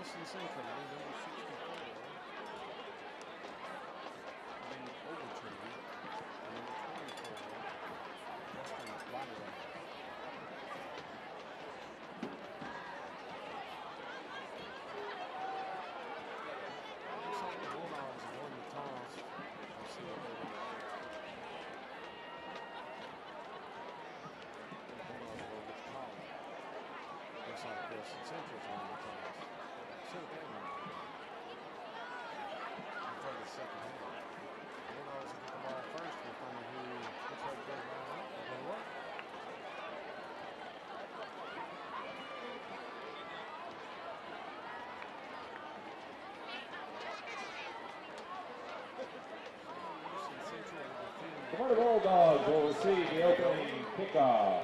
Wilson Central, number 64. Then Overtree, number 24. Western Lottery. Looks like the Bulldogs have won the toss. We'll see what they do. The Bulldogs will get the call. Looks like Wilson Central's won the toss. See what they want. We'll play the second half. Bulldogs will get the ball first. We'll find out which way to go around. We'll go to work. The Florida Bulldogs will receive the opening kickoff.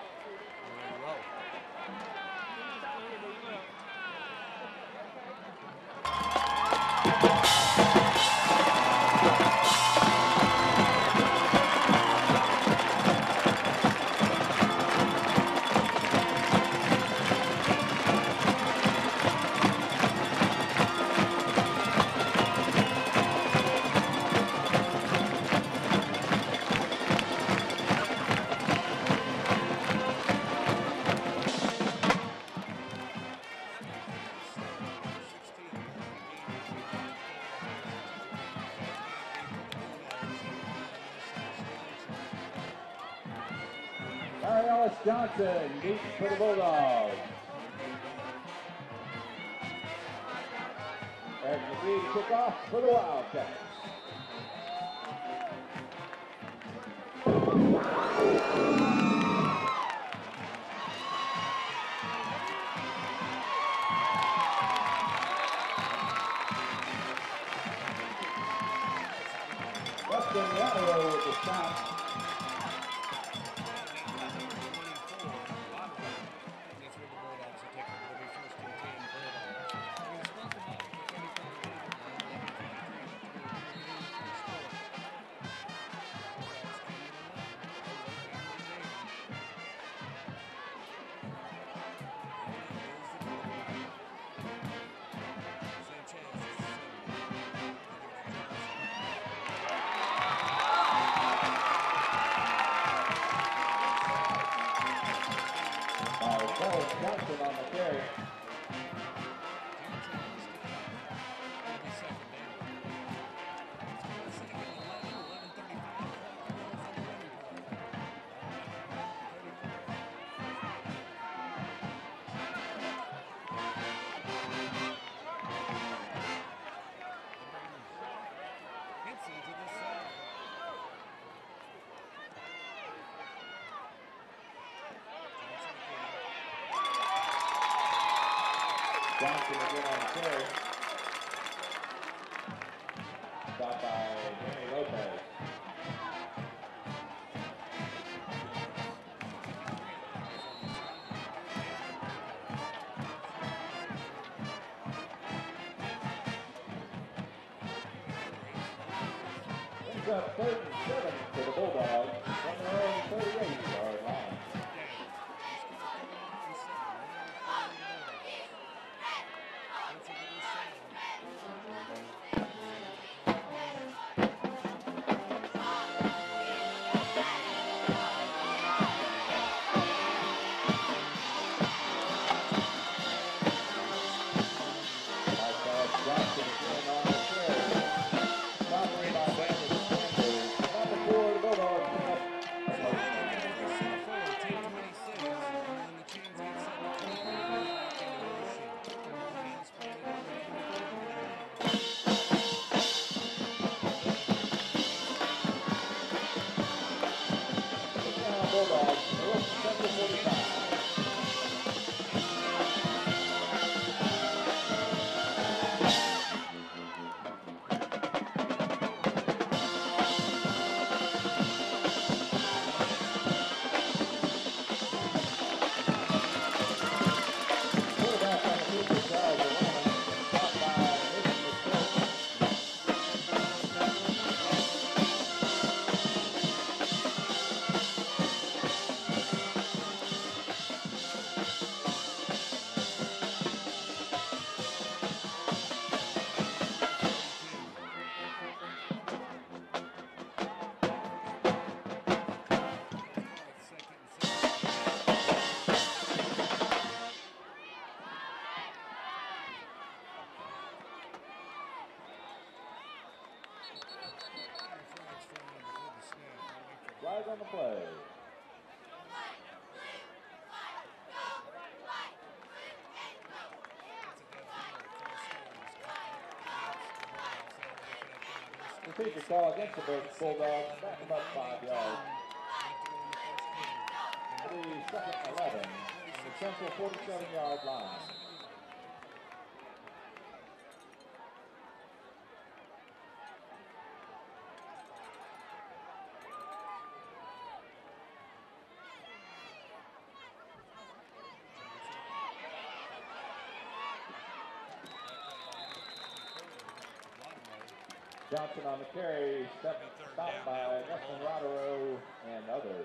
Ellis Johnson deep for the Bulldogs. There's the lead kickoff for the Wildcats. Western Lottery with the stop. Johnson on the carry. Johnson again on the carry. Stopped by Danny Lopez. Brings up 3rd and 7 for the Bulldogs from their own 38-yard line. play. Procedure call against the Bulldogs. Back them up 5 yards. To the second 11. The Central 47-yard line. Johnson on the carry, stopped by Justin Rodero and others.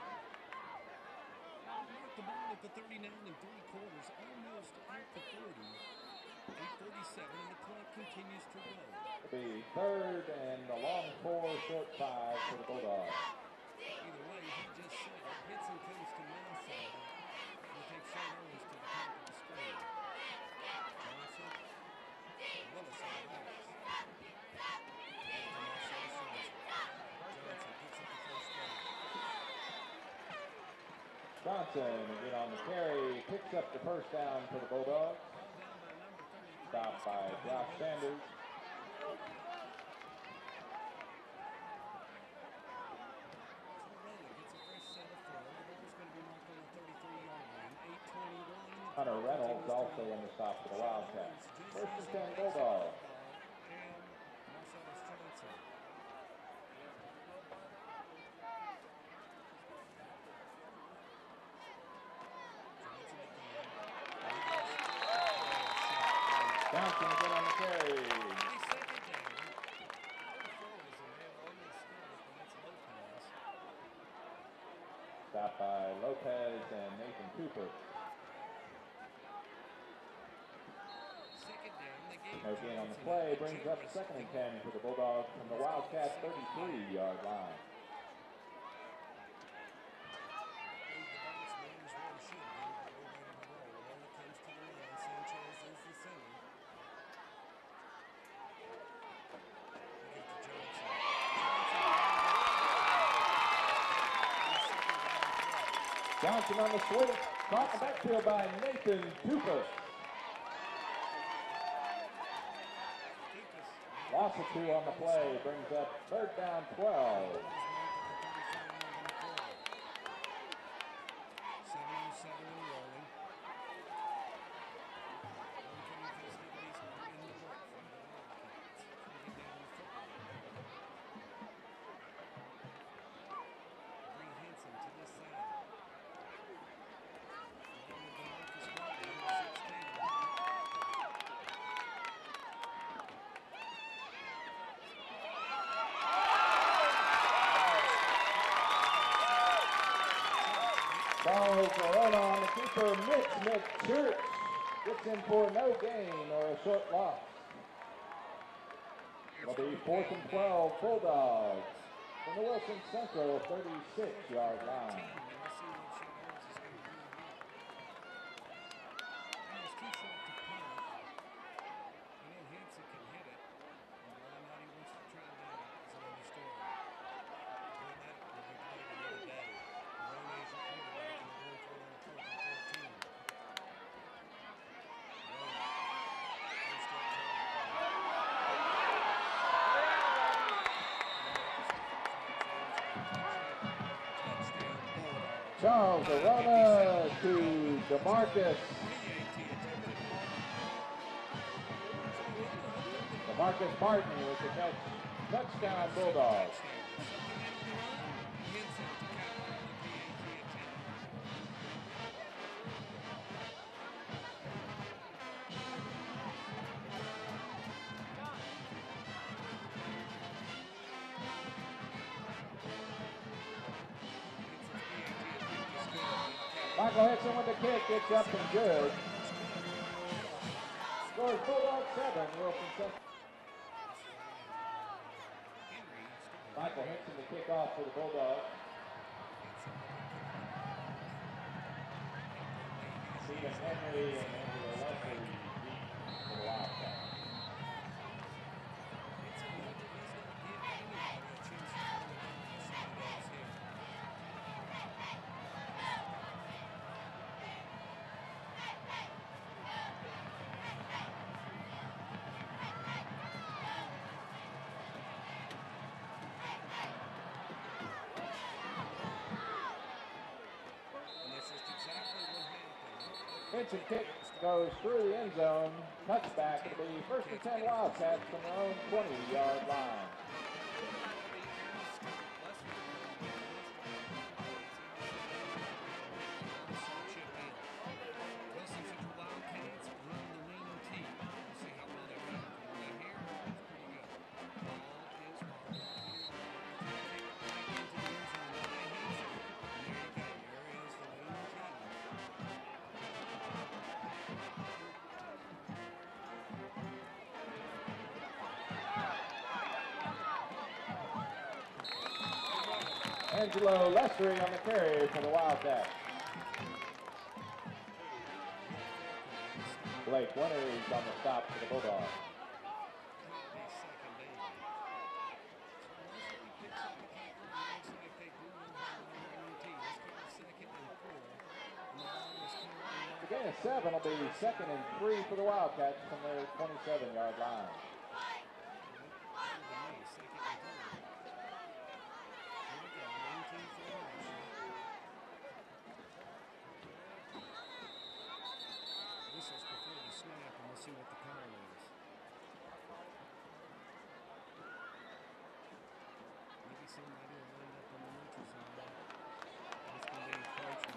The ball at the 39 3/4, almost at the 40. 8:47, and the clock continues to roll. It'll be third and a long 4, short 5 for the Bulldogs. Either way, he just said it. Henson comes to my side. We take Shane Owens to the top of the screen. Johnson, Willis on the right. Johnson again on the carry, picks up the first down for the Bulldogs. Stopped by Josh Sanders. Hunter Reynolds also in the stop for the Wildcats. First and 10 Bulldogs. Johnson again on the carry. Stopped by Lopez and Nathan Cooper. No gain on the play, brings up second and 10 for the Bulldogs from the Wildcats 33-yard line. Johnson on the switch, caught in the backfield by Nathan Cooper. Loss of 2 on the play, brings up third down 12. Corona on the keeper, Mitch McChurch gets in for no gain or a short loss. It'll be 4th and 12 Bulldogs from the Wilson Central 36-yard line. Charles Arona to DeMarcus. DeMarcus Martin with the catch. Touchdown Bulldogs. Michael Henson with the kick, gets up and good. Scores Bulldogs 7, Wilson Central. Michael Henson the kickoff for the Bulldogs. Stephen Henry and Angela Leslie deep for the Wildcats. Pitch and kick goes through the end zone. Touchback. It'll be first and 10 Wildcats from their own 20-yard line. Angelo Lessery on the carry for the Wildcats. Blake Winters on the stop for the Bulldogs. The gain of 7 will be 2nd and 3 for the Wildcats from their 27-yard line. See what the call is. Maybe somebody will wind up on the neutral zone. It's going to be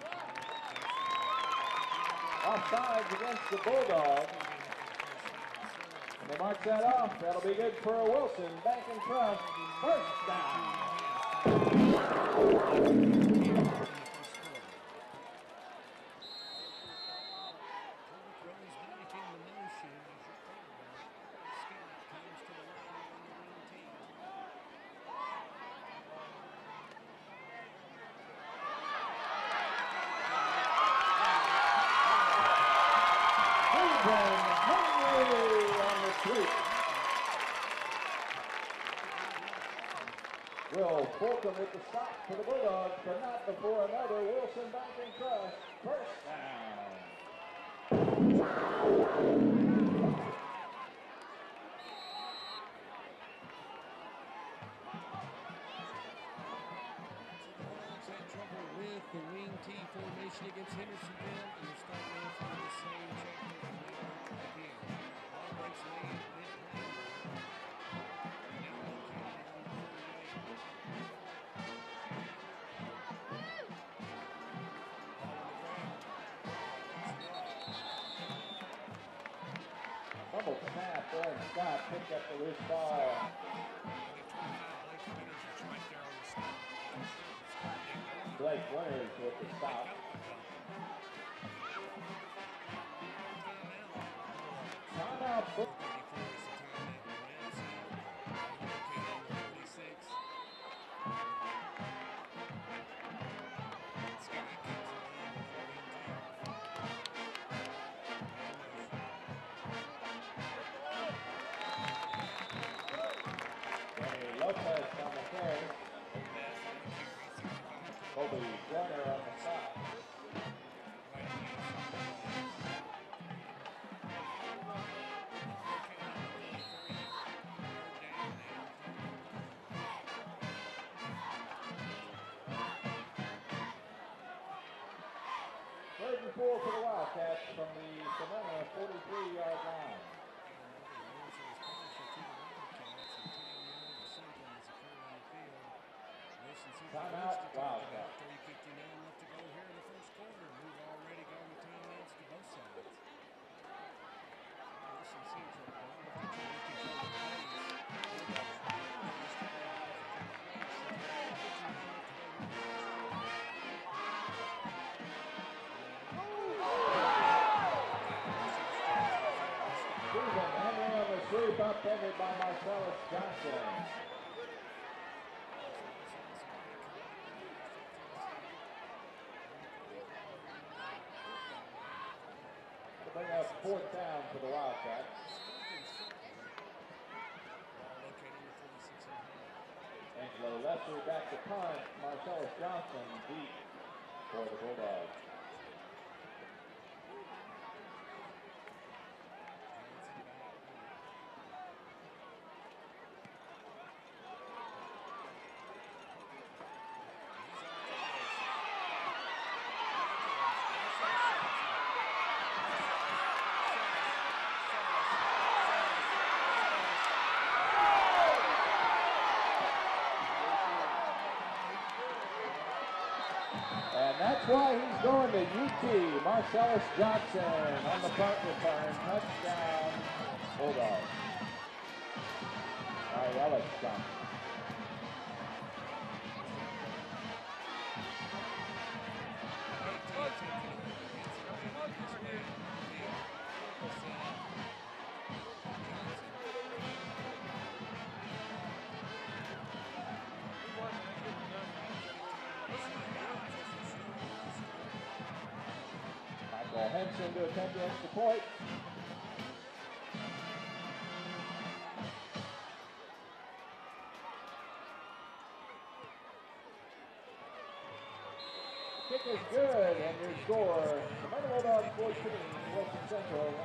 encroachment. Offsides against the Bulldogs. And they mark that off. That'll be good for a Wilson Bank and Trust first down. Will Fulton with the stop for the Bulldogs, but not before another Wilson Bank and Trust first down. Had trouble with the wing T formation against Hendersonville, and they're starting off on the same chapter again. All breaks late mid-play. Now located on the 48. Fumble snap, Owen Scott picked up the loose ball. Blake Winters with the stop. Timeout. Lopez on the carry. Kobe Joyner on the stop. Third and 4 for the Wildcats from the Savannah 43-yard line. Timeout, Wildcats. 3:59 left to go here in the first quarter. We've already gone to timeouts to both sides. Wilson Central going to try to control the Stephen Henry on the sweep, upended by Marcellus Johnson. Bring up 4th down for the Wildcats. Angelo Lesser back to punt. Marcellus Johnson deep for the Bulldogs. That's why he's going to UT. Marcellus Johnson on the punt return. Touchdown, Bulldogs. Marcellus Johnson. Michael Henson to attempt the extra point. Kick is good, and your score, the Mighty Bulldogs 14, Wilson Central 1.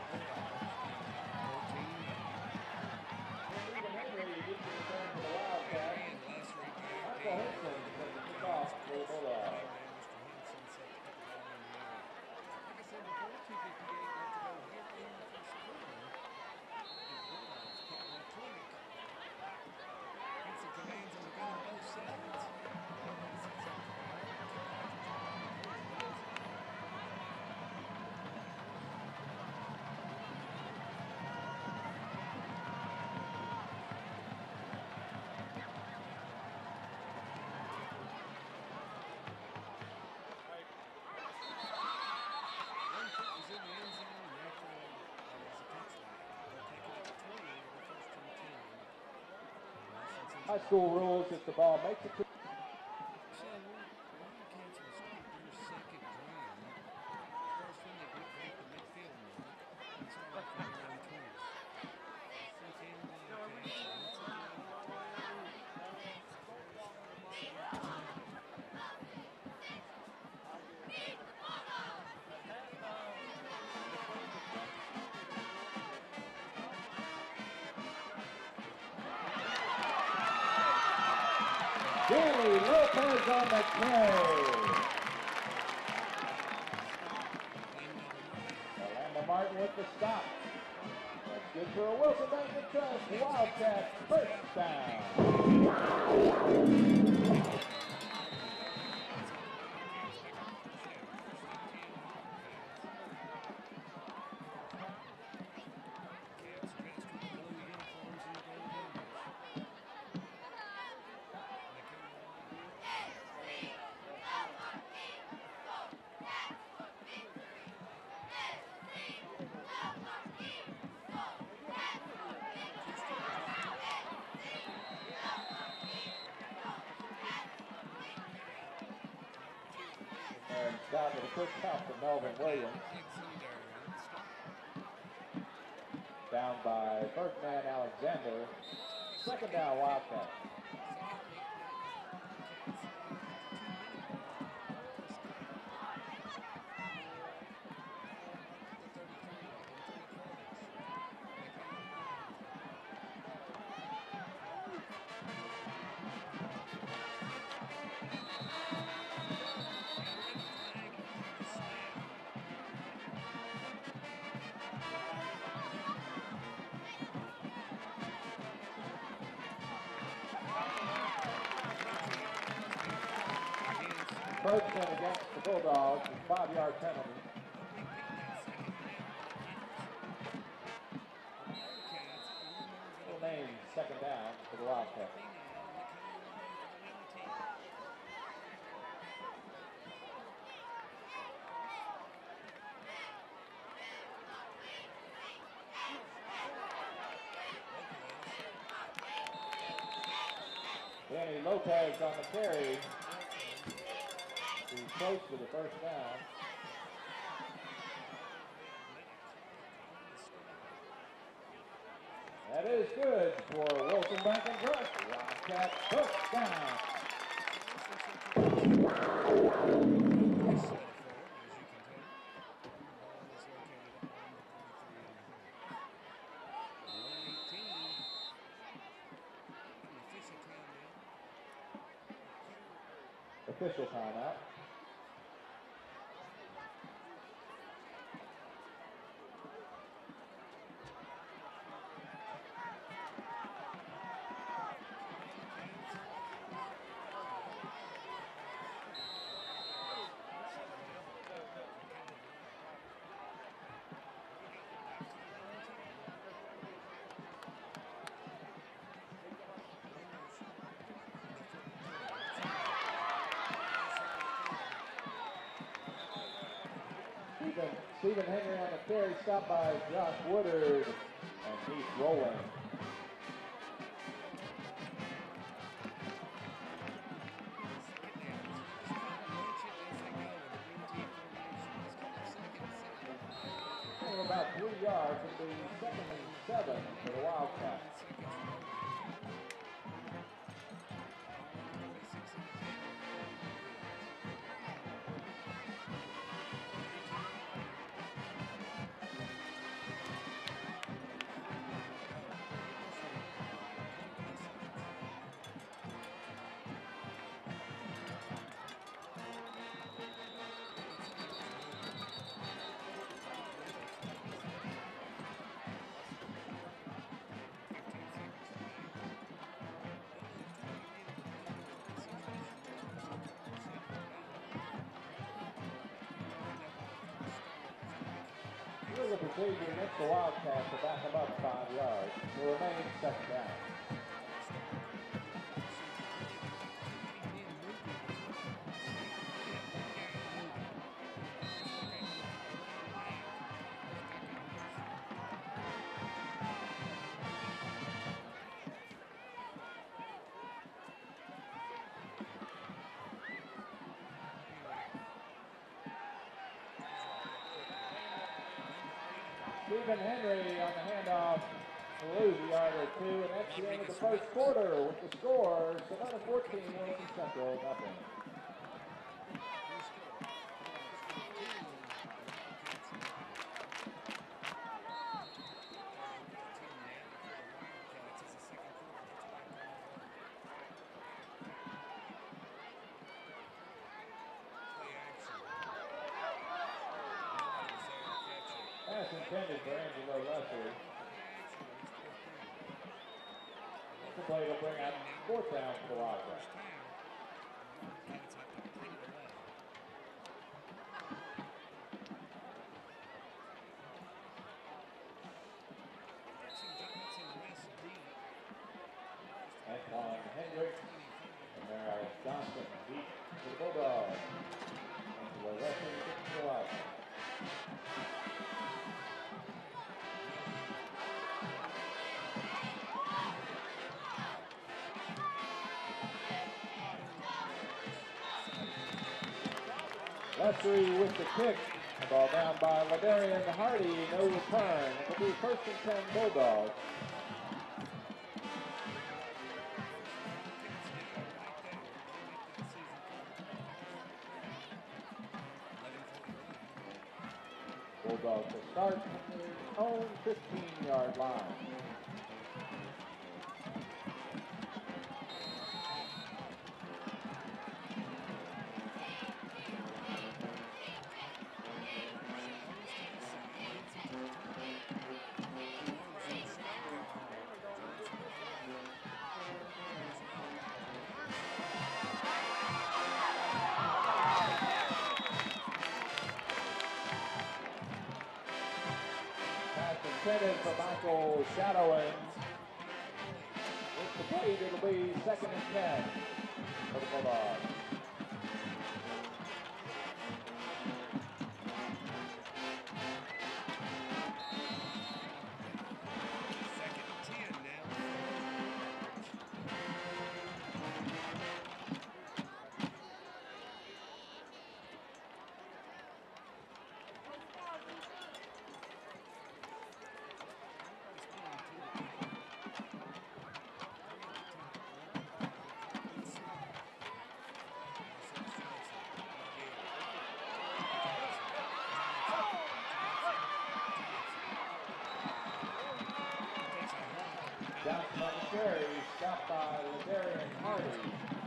Stephen Henry gets the return for the Wildcats. Michael Henson from the kickoff for the Bulldogs. High school rules, if the ball makes it to Danny Lopez on the carry. Orlando Martin with the stop. That's good for a Wilson Bank and Trust Wildcats first down. And stop with a quick count for Melvin Williams. Down by first man Alexander. Second down Wildcats. Bergman against the Bulldogs, a 5-yard penalty. Full name, second down for the Wildcats. Danny Lopez on the carry. He's close to the first down. That is good for Wilson Bank and Trust. Wildcats first down. Official timeout. Stephen Henry on the carry, stopped by Josh Woodard, and Heath Rowland. About 3 yards, it'll be 2nd and 7 for the Wildcats. The procedure against the Wildcats to back them up 5 yards. Will remain 2nd down. Stephen Henry on the handoff to lose a yard or 2, and that's the end of the first quarter with the score, Savannah 14, Wilson Central, nothing. Pass intended for Angelo Leslie. The play will bring out 4th down for the Wildcats. Antoine Hendrick and there is Johnson deep to the Bulldogs. Angelo Leslie gets to the Wildcats. Leslie with the kick. The ball down by Ladarian Hardy. No return. It will be 1st and 10 Bulldogs. Bulldogs will start from their own 15-yard line. Intended for Michael Shadowins. With the plate, it'll be 2nd and 10 for the Bulldogs. Johnson on the carry, stopped by Ladarian Hardy.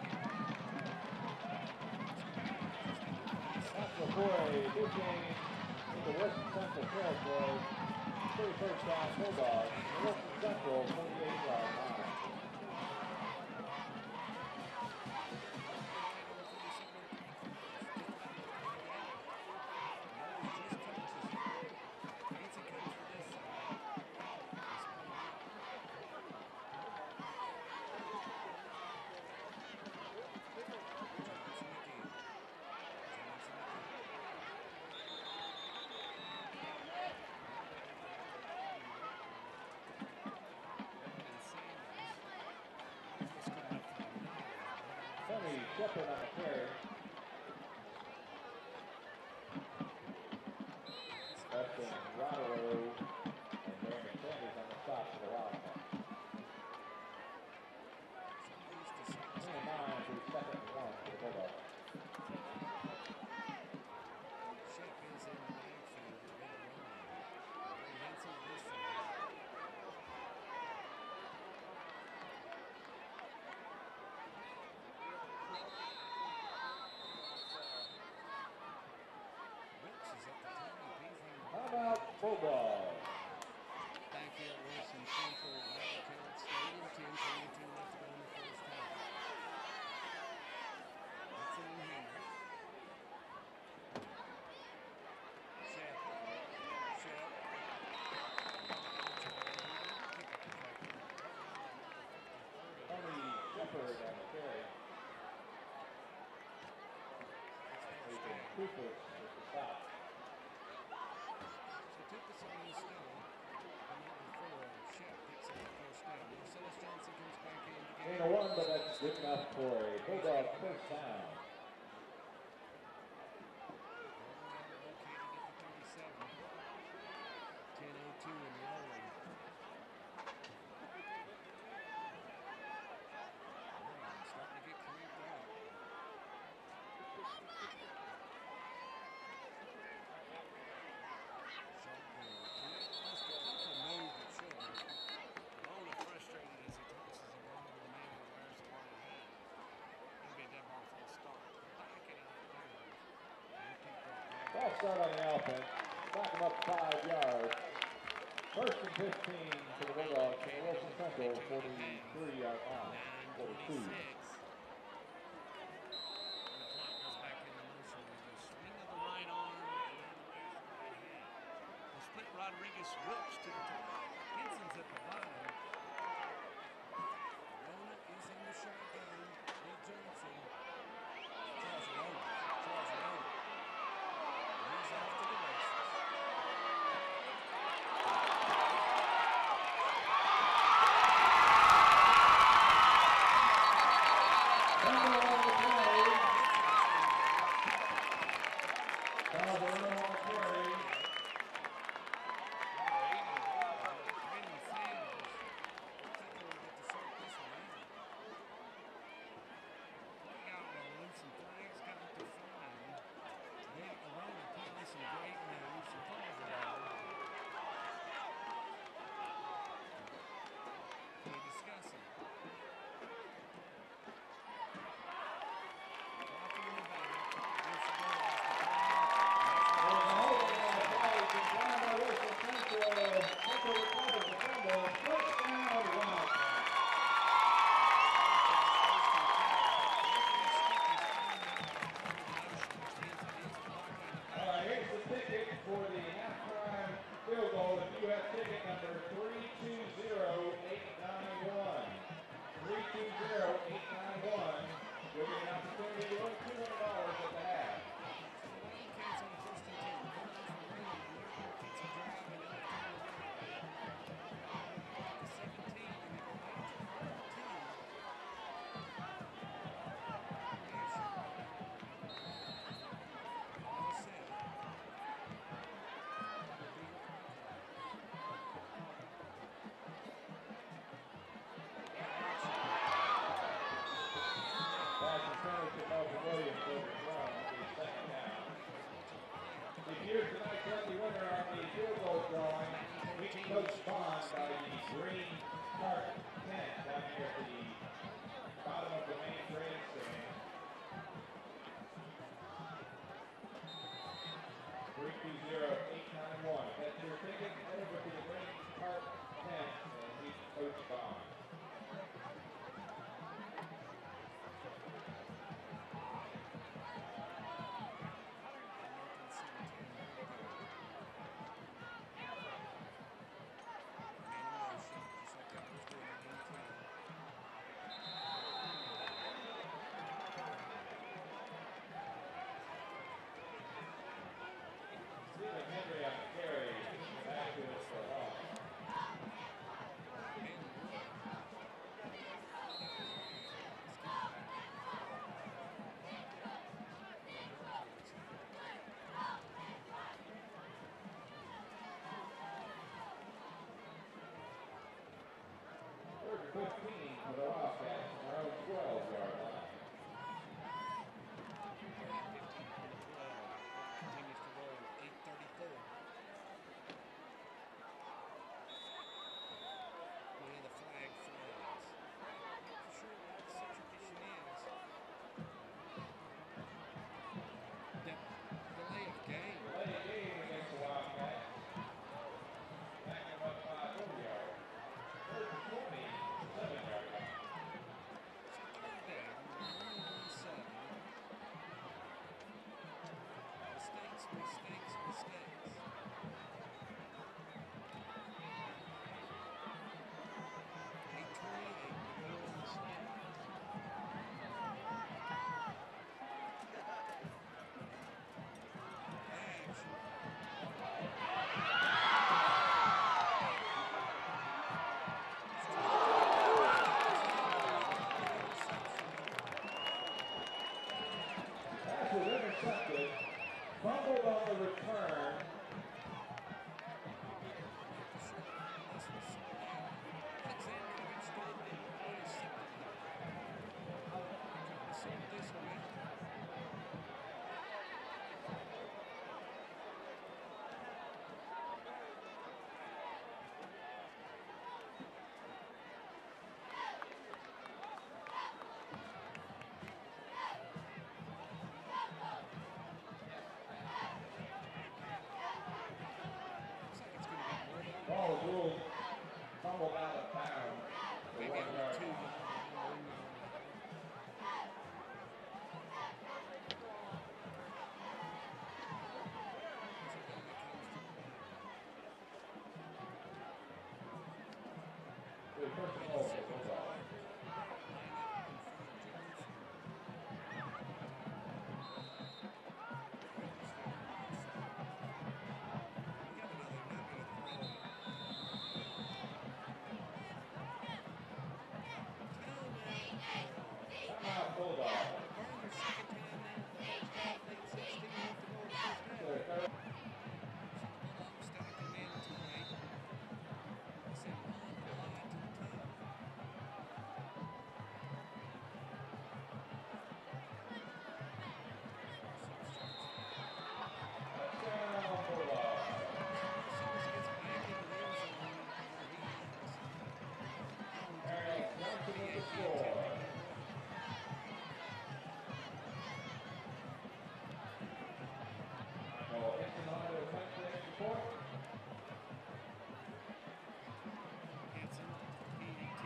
That's before a big game in the Wilson Central territory. 31st down Bulldogs. Wilson Central, 48-yard line. Shepard on the carry. Dustin Rodero and Brandon Sanders on the stop for the Wildcats. 29 for the second and 1 for the Bulldogs. Shep is in the backfield. They're going to run him. Ray Henson this time. Wilkes is at the time. He's running. How about Bulldogs? Backfield Wilson Central. Wildcats stayed in 10-22 left to go in the first half. That's in here. Shep. Tony Shepard on the carry. Nathan Kupus with the stop. So took the on the stone. And number 4, Shep picks up the first down. Marcellus Johnson comes back in to Gain of 1, but that's good enough for a Bulldog first down. Located at the 37. 10:02 and rolling. Starting to get cranked out. Lona frustrated as he tosses the ball to the man who wears the white hat. It'll be a dead ball false start. Back it out of bounds. False start on the offense. Back them up 5 yards. First and 15 for the Bulldogs from the Wilson Central 43-yard line. 42. 9:26. The clock goes back into motion with the swing of the right arm and then the raise of the right hand. The split Rodriguez Wilkes to the top. Henson's at the bottom. Rona is in the shotgun. Lee Johnson. Charles Rona. He's off to the races. Coach Bond by the green cart tent down here at the bottom of the main grandstand. 320-891. If that's your ticket, head over to the green cart tent and meet Coach Bond. Henry on the carry, back to us for Hawks. 15 for the Wildcats on their own 12-yard line. Third and 15 from the 12. Clock continues to roll. 8:34. One of the flag flags. For sure what the subtradition is. Delay of game. Delay of game against the Wildcats. Back him up by 4 yards. Third and 20, 7-yard line. So third down, 1-on-1-7. Mistakes, mistakes, mistakes. 8:28 to go on the snap. Pass was intercepted. Fumbled on the return. Ball was ruled fumbled out of bounds. For 1 yard. First and goal for the Bulldogs. Timeout Bulldogs. Touchdown Bulldogs. Ariel Johnson with the score. Michael Hinton on to attempt the extra point. Hanson, PAT.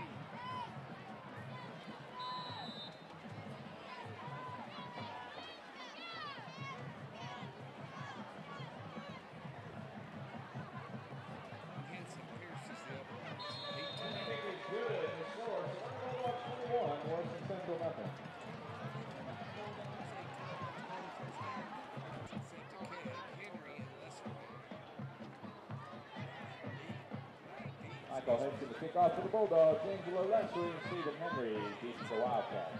Hanson pierces the upper box. And the kick is good. The score is Bulldogs 21, Morrison Central nothing. Michael Hinton to kick off for the Bulldogs. Angelo Leslie and Stephen Henry beats the Wildcats.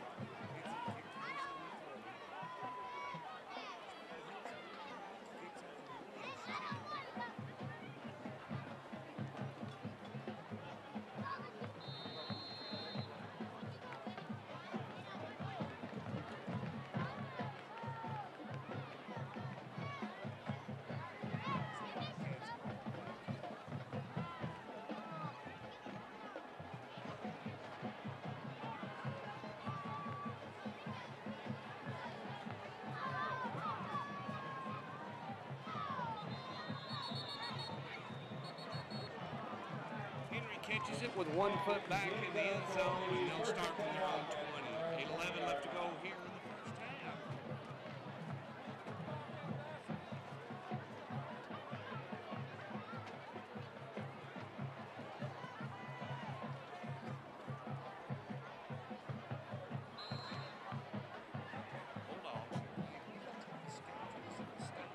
Henry catches it with 1 foot back in the end zone, and they'll start from their own 20. 8:11 left to go here in the first half. Bulldogs are playing one of the toughest schedules in the state.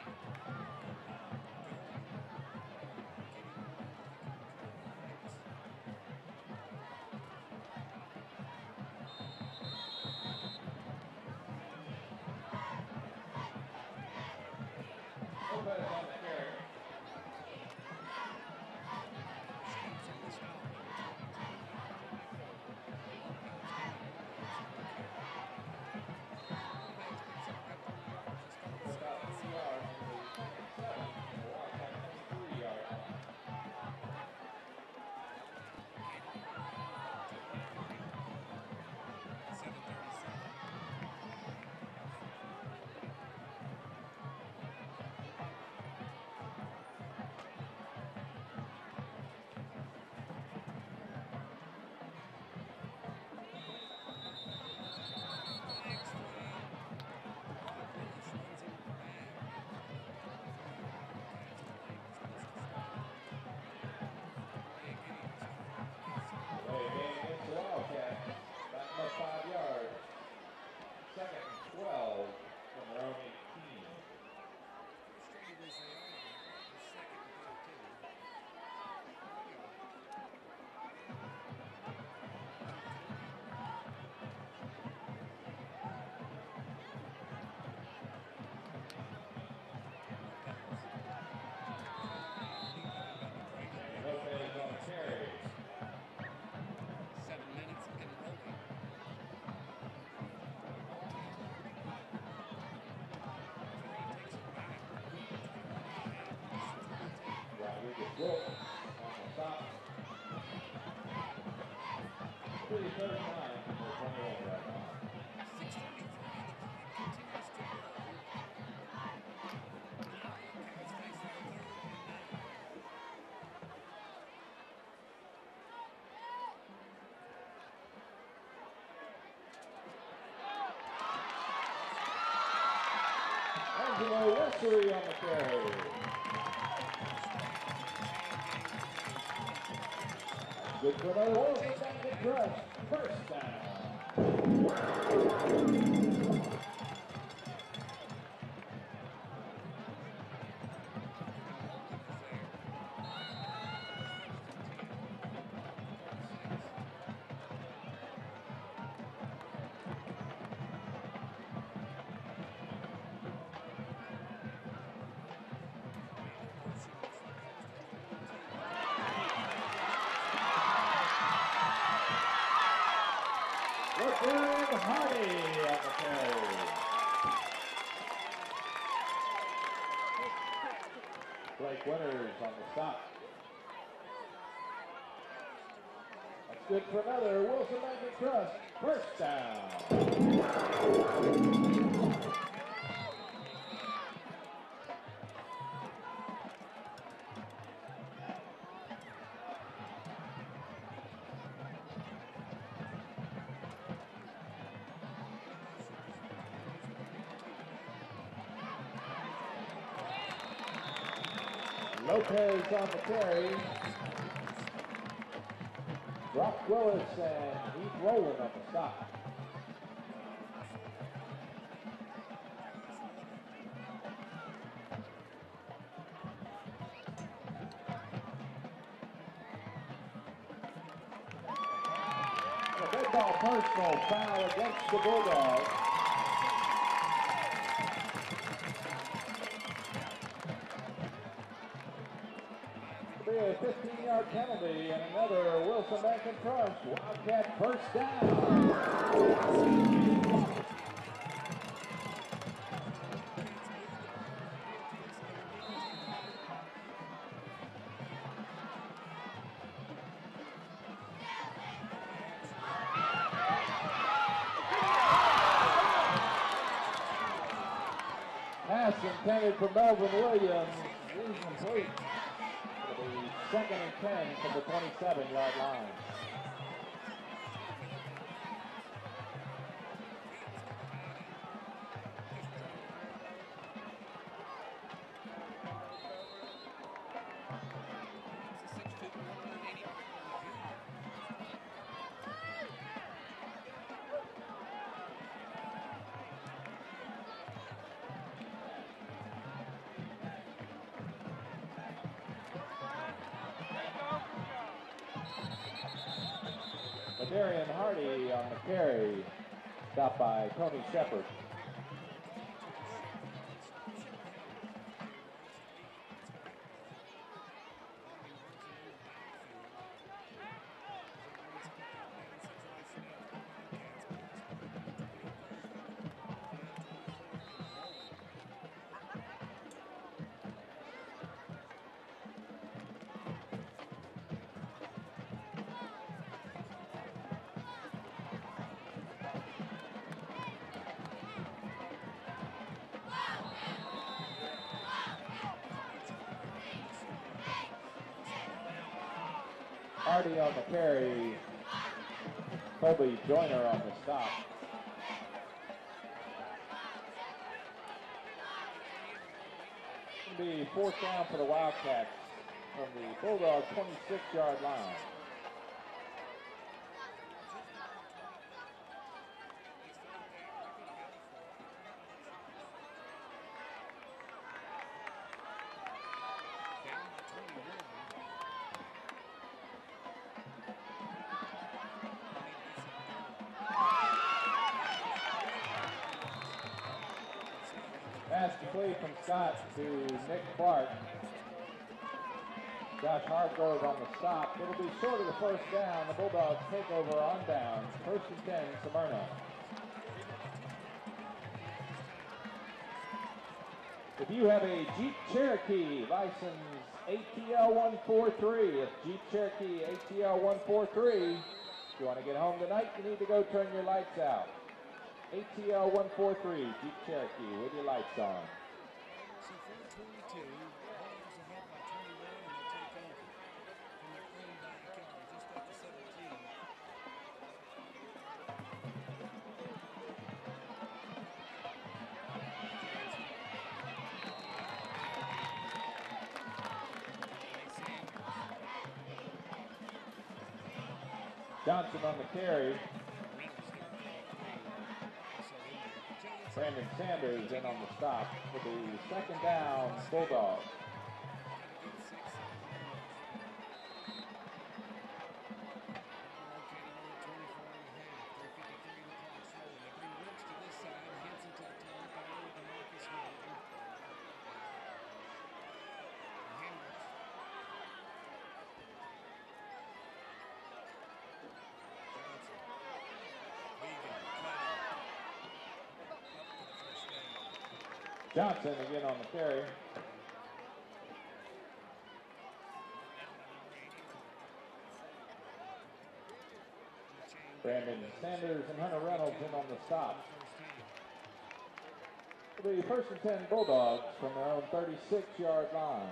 Wilk on the stop. It'll be third time for 21-yard line. 6:33. The clock continues to roll. The Wildcats face their 3rd and 9. Angelo Wessery on the carry. Good for another Wilson Bank rush. First down. Darian Hardy on the carry. Blake Winters on the stop. That's good for another Wilson Bank Trust. First down. Lopez on the carry. Brock Willis and Heath Rowland on the stop. A big ball personal foul against the Bulldogs. Be a 15-yard penalty and another Wilson Bank and Trust. Wildcat first down. Pass intended for Melvin Williams. Incomplete. Second and 10 from the 27-yard line. Darian Hardy on the carry, stopped by Tony Shepard. Hardy on the carry, Kobe Joyner on the stop. It'll be fourth down for the Wildcats from the Bulldog 26-yard line. Pass complete from Scott to Nick Clark. Josh Hargrove on the stop. It'll be short of the first down. The Bulldogs take over on down. First and 10, Smyrna. If you have a Jeep Cherokee license ATL 143, if Jeep Cherokee ATL 143, if you want to get home tonight, you need to go turn your lights out. ATL 143, Jeep Cherokee with your lights on. So 422, Bulldogs ahead by 21, and they'll take over from their own backyard, just at the 17. Johnson on the carry. Brandon Sanders in on the stop for the second down, Bulldogs. Johnson again on the carry. Brandon Sanders and Hunter Reynolds in on the stop. The first and 10 Bulldogs from their own 36-yard line.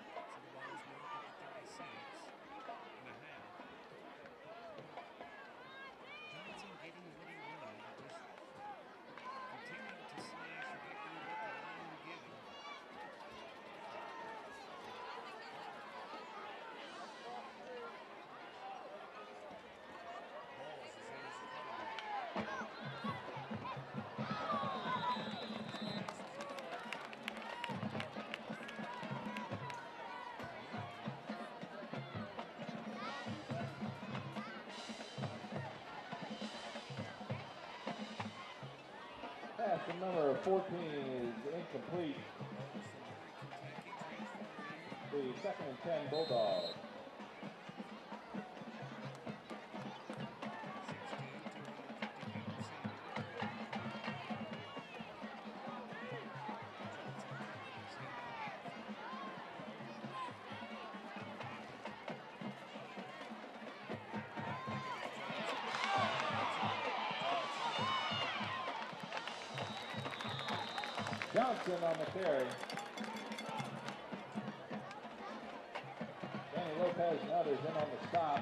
Pass number 14 is incomplete. The second and 10 Bulldogs. Johnson on the carry. Danny Lopez and others in on the stop.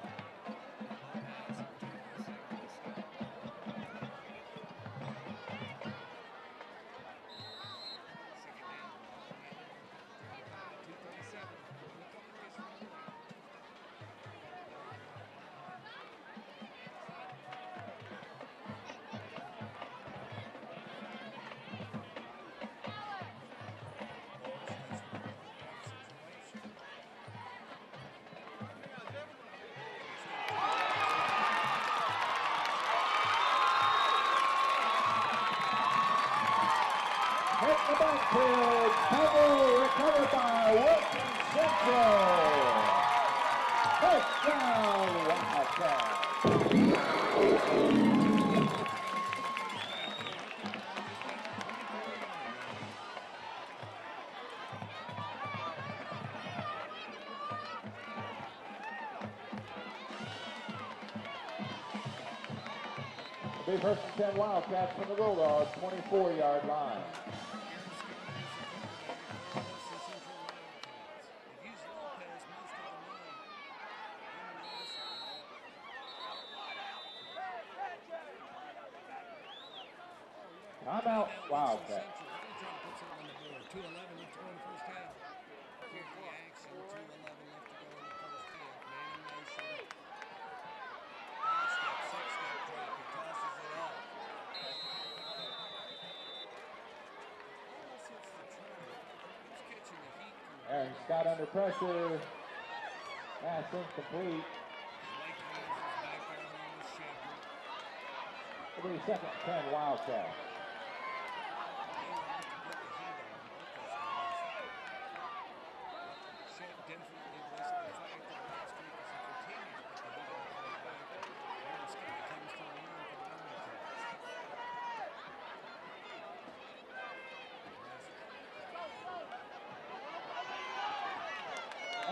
Hit the backfield, fumble recovered by Wilson Central. First down, Wildcats. Big first and 10 Wildcats from the Bulldogs, 24-yard line. Timeout, Wildcats. 2:11 left to go in the first half. Here's the action. 2:11 left to go in the first half. Man in motion. 5-step, 6-step drop. He tosses it off. Almost hits the track. He's catching the heat. Aaron Scott under pressure. Pass incomplete. It'll be second and 10 Wildcats.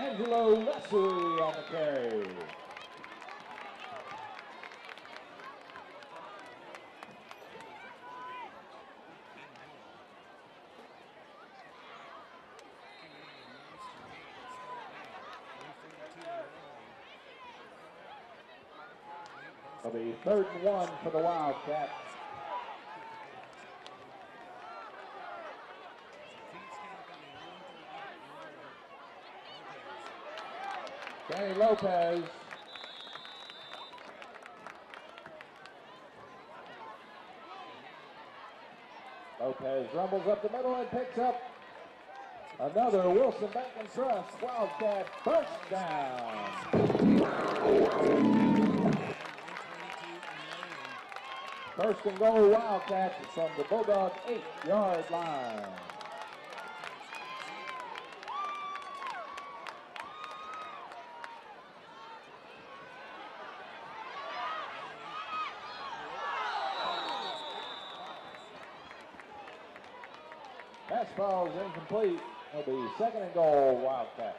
Angelo Leslie on the carry. It'll be 3rd and 1 for the Wildcats. Danny Lopez. Lopez rumbles up the middle and picks up another Wilson Bank and Trust Wildcat first down. First and goal Wildcats from the Bulldog 8-yard line. Pass ball is incomplete. It'll be 2nd and goal Wildcats.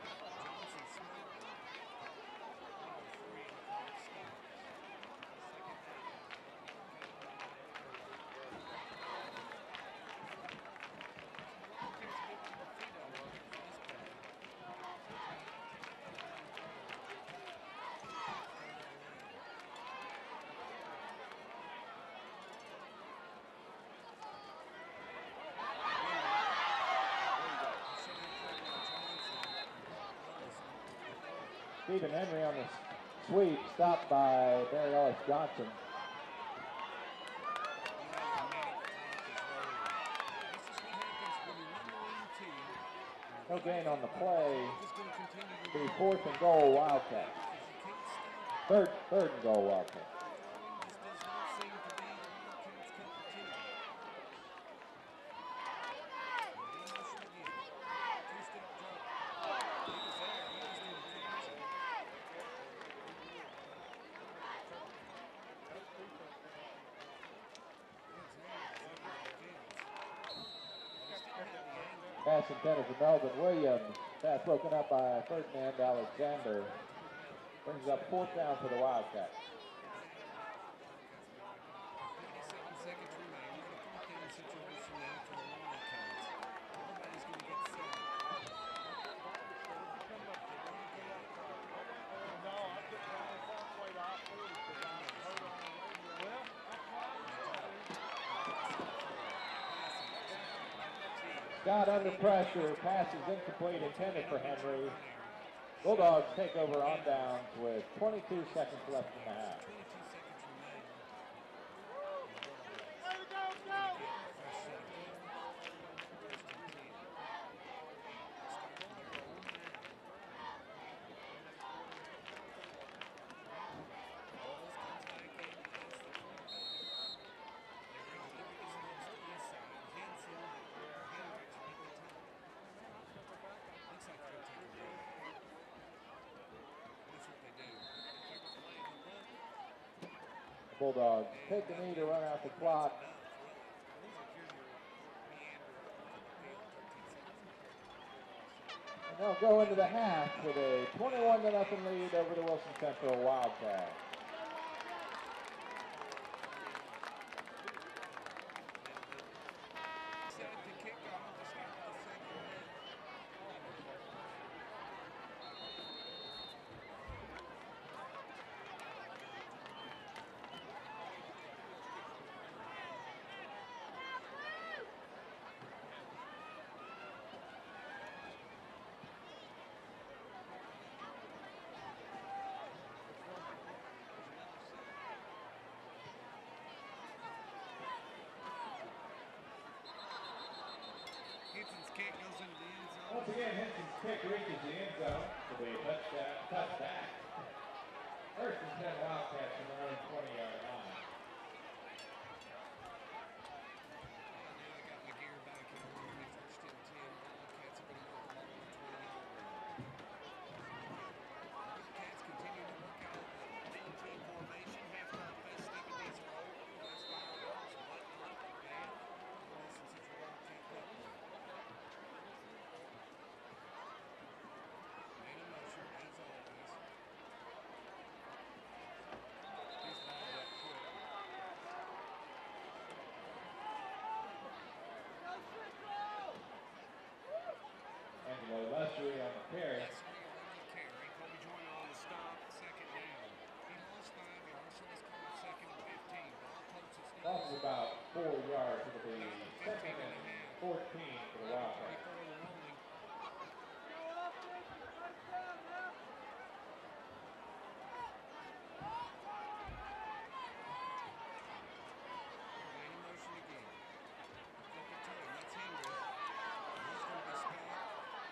Stephen Henry on the sweep, stopped by Barry Ellis Johnson. No gain on the play. It'll be 4th and goal Wildcats. Third and goal Wildcats. Pass intended for Melvin Williams. Pass broken up by Ferdinand Alexander. Brings up 4th down for the Wildcats. Scott under pressure, pass is incomplete, intended for Henry. Bulldogs take over on downs with 22 seconds left in the half. Bulldogs take the knee to run out the clock. And they'll go into the half with a 21-0 lead over the Wilson Central Wildcats. Once again, Henson's kick reaches the end zone. It'll be a touchback. First and 10 Wildcats from their own 20-yard line. Loss is about 4 yards. It'll be 15 second and and a half. 14 for the Wildcats. 34 and rolling. Manny motion again. Flip it to him. That's Henry. He's going to be stopped.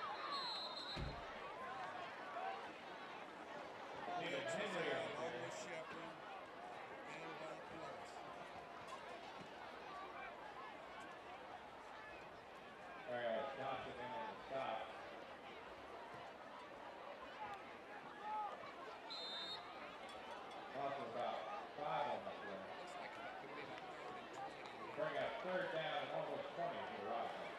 David Henry on the Along carry. with Shepard and Bob Willis. Whereas Johnson in on the stop. Loss is about 5 on the play. Looks like it's going to be about 3rd and 20. Bring up third down and almost 20 for the Wildcats.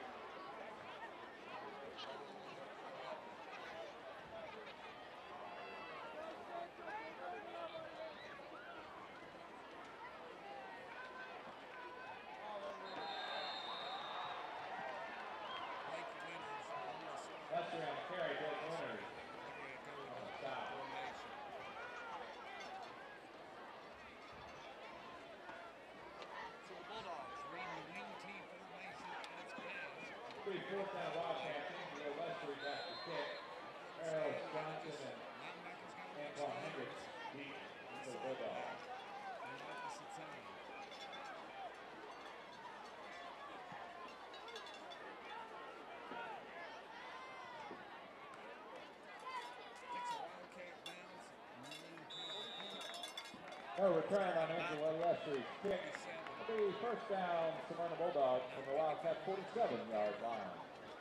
Blake Winters on the start. Lester on the carry, Blake Winters They're going to go on with the the stop. formation. So the Bulldogs reading the wing T formation at its best. It'll be fourth down Wildcats. Angelo Lester got the kick. Harold Johnson Linebackers got and Antoine Hendricks deep for the Bulldogs. on the opposite side. Takes a Wildcat bounce. 9-pound punt. No return on Angelo Lester's kick. 37. It'll be first down Smyrna Bulldogs from the Wildcat 47-yard line.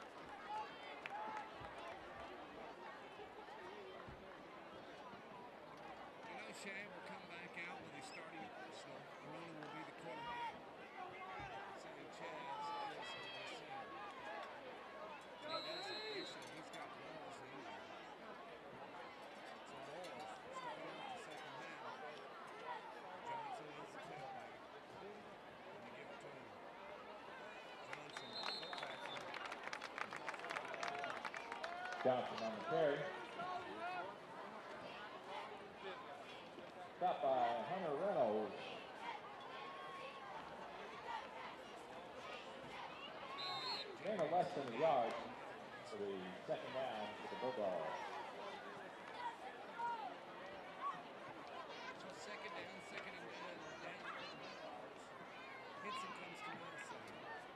You know, Shay will come back out with his starting arsenal. Ronan will be the quarterback. Sammy Chaz is the receiver. And he does it. Actually, he's got balls in there. So balls starting out the second half. Johnson is the tailback. And they give it to him. Johnson, foot back. Johnson on the carry. Stopped by Hunter Reynolds. Gain of less than a yard for the second down for the Bulldogs. So second down, second and good, down for the Bulldogs. Henson comes to my side.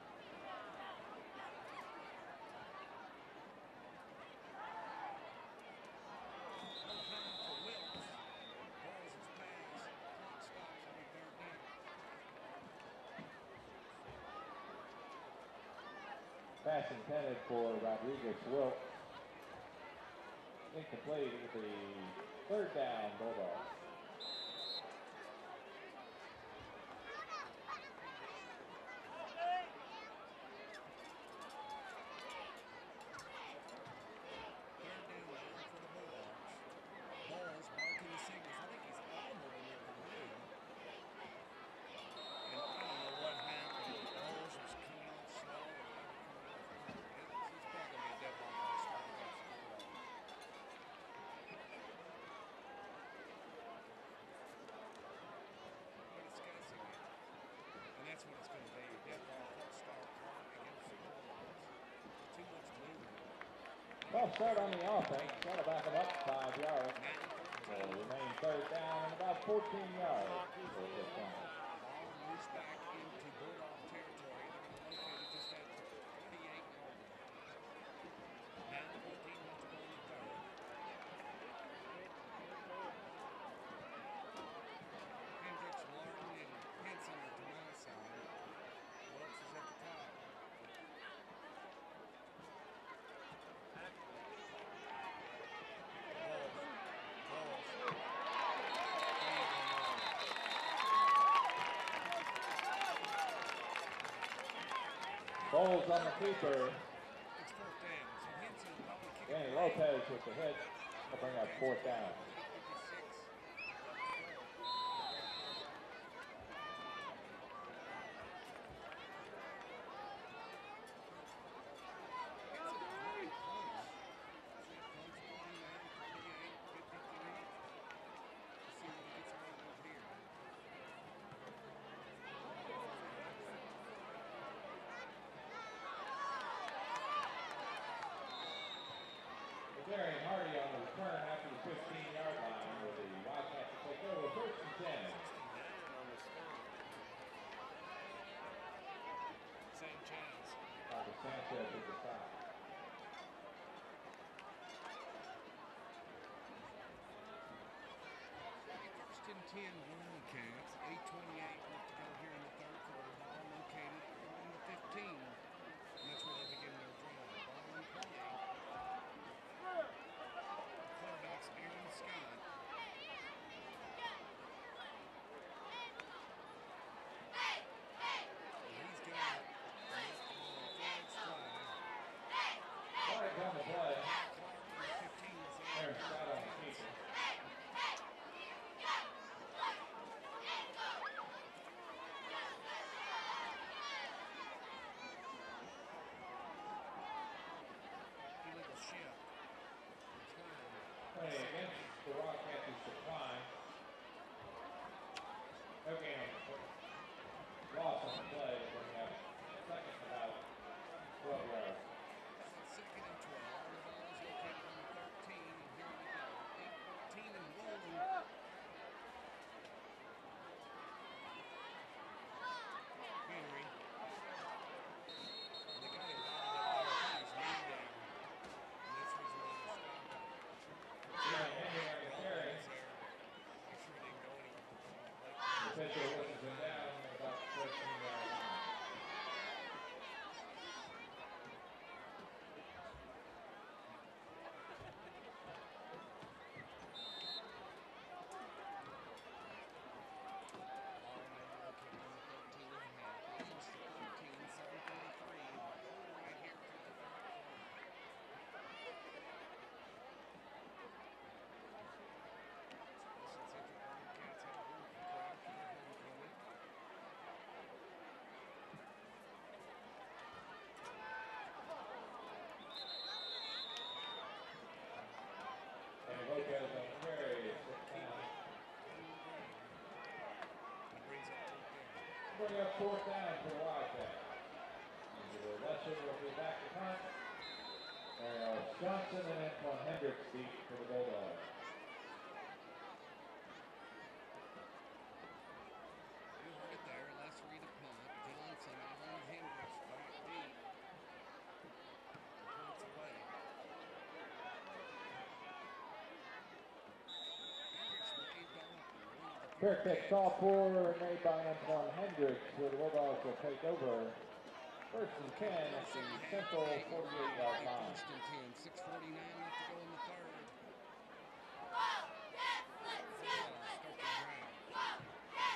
Low high for Wilkes. Balls his pass. Clock stops on the 3rd down. Pass intended for Rodriguez Wilkes. Incomplete with the third down Bulldogs. Third down line for the Bulldogs. Balls barking the signals. I think he's audible in there for him. And I don't know what happened. Balls was coming off slow or coming off hard. He's probably going to be a dead ball by start against the Bulldogs. We're discussing it. And that's what it's going to be. Dead ball false start clock against the Bulldogs. Too much movement. Well, start on the offense. Got to back them up 5 yards. So 9-14. remain third down and about 14 yards for the first down. Ball moves back into Bulldog territory. They're going to locate it just at the 38-yard line. 9-14 left to go in the third. Hendricks, Martin, and Henson are to my side. Wilkes is at the top. Bowles on the keeper. It's 4th down. So Henson will probably kick Danny it away. Lopez with the hit. Will bring up fourth down. 56. Terry Hardy on the return after the 15-yard line with the Wildcats to take over 1st and 10. 69 on the stop. Sanchez. Marcus Sanchez at the top. First and 10 Wildcats. 8:28 left to go here in the third quarter. Ball located on the 15. And that's where they begin their drive. Ball in play. Quarterback's Aaron Scott. He's got flags fly. Flags on the play. Clark on the 15 is out. Aaron Scott on the keeper. Illegal shift. Return. Play against the Wildcats is Supply. No gain on the play. Loss on the play to bring up second about 12 yards. Second and 12. The ball is located on the 13, and here we go. 8:14 and rolling. Henry. And they got him bottled up there. Put his knee down. And that's the reason why they're stopping. Yeah, Henry on the carry. Make sure he didn't go anywhere. The pitcher whistles him down at about 13 yards. Ball now located on the 13 and a half. Leads to 13, 7:43. Right here through the third quarter. Wilson Central Wildcats have a wonderful crowd for their homecoming. And Lopez on the carry is down. He brings up fourth down. Bring up 4th down for the Wildcats. And the Lesser will be back to punt. There are Johnson and Antoine Hendricks deep for the Bulldogs. You heard it there. Let's read a punt. Johnson on Hendricks back deep. Points away. Hendricks waved off. Fair catch call for made by Antoine Hendricks, where the Bulldogs will take over 1st and 10 at the Central 48-yard line. First and 10. 6:49 left to go in the third. Start the drive.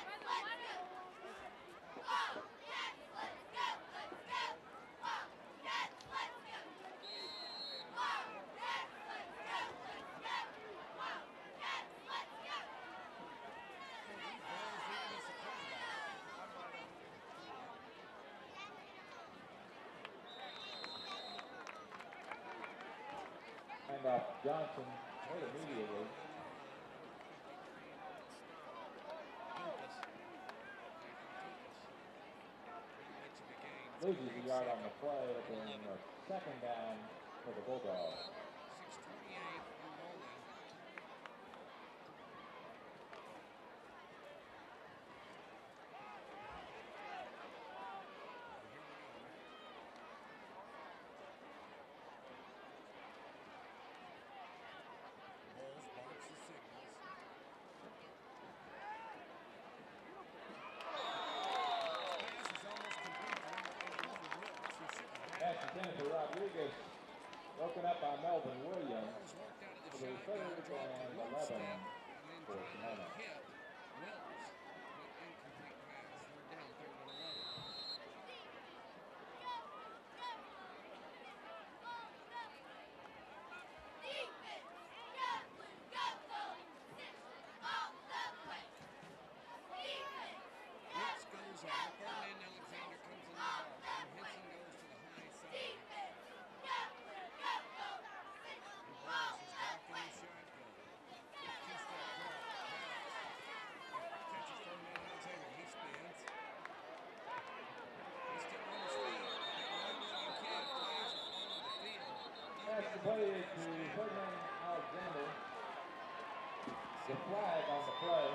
Hand off Johnson right immediately. Loses a yard on the play, opening a 2nd down for the Bulldogs. 6:28 and rolling. Here we go. Bulls barks the signals. Pass is almost complete to number 81, Wilkes, who should have had Pass intended for Rodriguez, broken up by Melvin Williams. Ball's worked out of the For the shotgun, third dropped and one 11 step, and then for tried Sonoma. to hit Wilkes, but incomplete pass. Third down, 3rd and 11. Wilkes goes out. Ferdinand Alexander comes in the ball game. Henson goes to the high side. And Balls is back in the shotgun. Two-step drop, pass. Pass the play to Ferdinand Alexander. The flag on the play.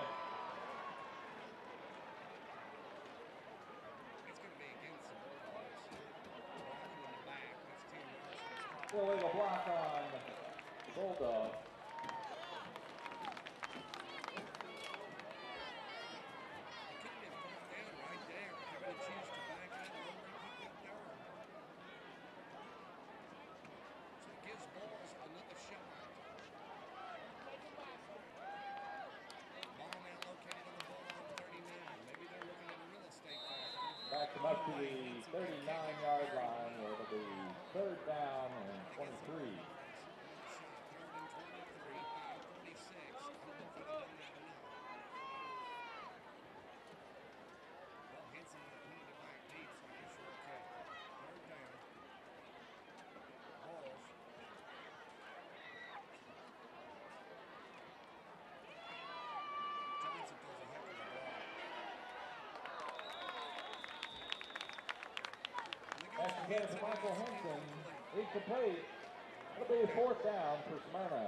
It's going to be against the Bulldogs. Blocking in the back. That's 10 yards. Illegal block on Bulldog. It could have been fourth down right there, but they're going to choose to back out and already picked up yard. So it gives Bulls another shot. Ball now located on the Bulldog 39. Maybe they're looking at a real estate factor. Back them up to the 39-yard line where it'll be third down and 23. That's the hit to Michael Henson. Incomplete. It'll be a fourth down for Smyrna.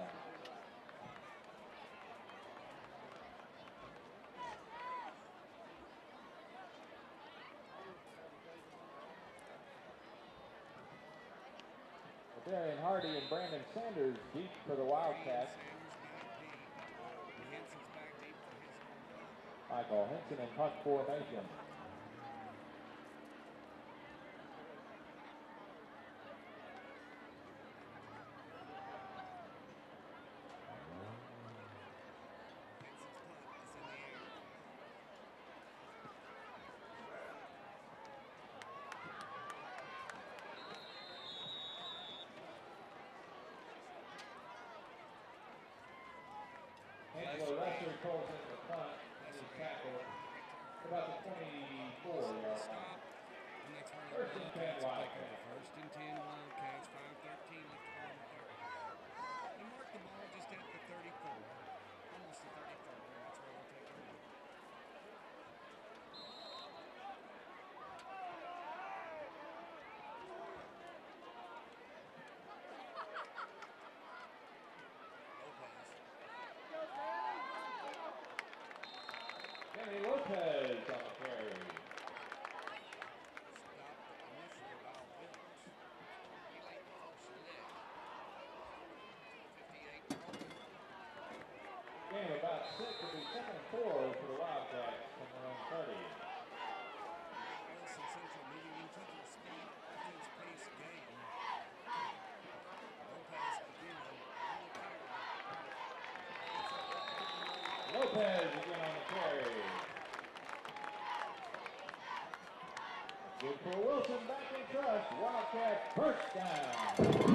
Darian Hardy and Brandon Sanders deep for the Wildcats. Michael Henson in punt formation. Angelo Lesser calls in the punt. He's tackled about the 24-yard line. First and 10 Wildcats. First and 10 Wildcats. 5:13 left to go in the third. They mark the ball just at the 34. Almost the 34. That's where they'll take over. Danny Lopez on the carry. Game about 6 will be 2nd and 4 for the Wildcats from their own 30. Wilson Central moving into the speed, offense pace game. Lopez again on the carry. Lopez again on the carry. Good for Wilson, back in trust. Wildcat first down.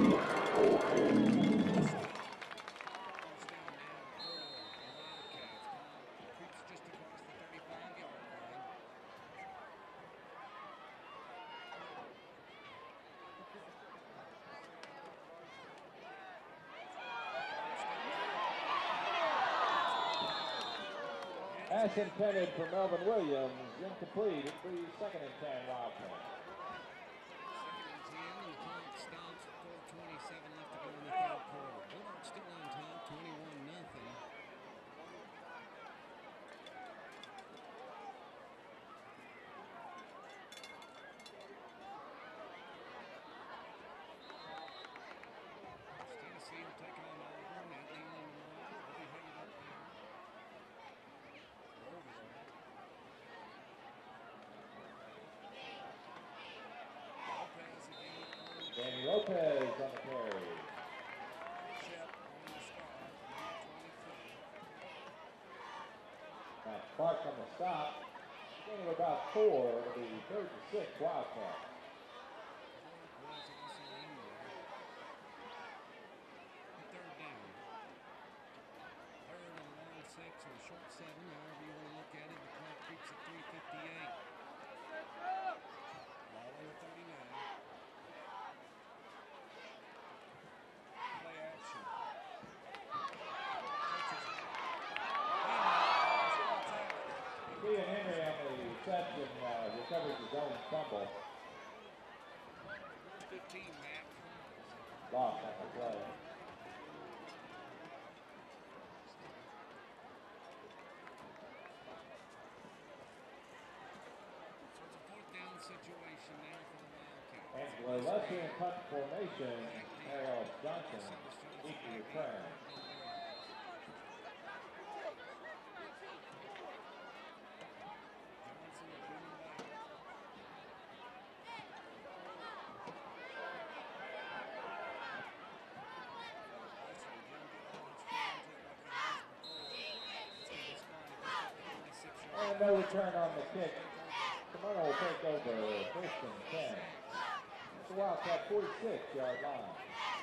Pass intended for Melvin Williams, incomplete. It'll be 2nd and 10 Wildcats. 2nd and 10, and the clock stops at 4:27 left to go in the third quarter. Bulldogs still on top, 21-0. Tennessee will take on Auburn at Leland Memorial. They'll be headed up there. Danny Lopez on the carry. Matt Clark on the stop. Gain of about 4. It'll be 3rd and 6 Wildcats. Third down. 3rd and long 6 or short 7, however you want to look at it. The clock creeps at 3:58. Ball on the 39. Play action. Ian Henry on the reception recovers his own fumble. 15, Matt. Loss on the play. So it's a 4th down situation now for the Wildcats. And for a lesser in punt formation, Harold Johnson, equal return. And no return on the kick. Smyrna will take over 1st and 10. The Wildcat 46-yard line.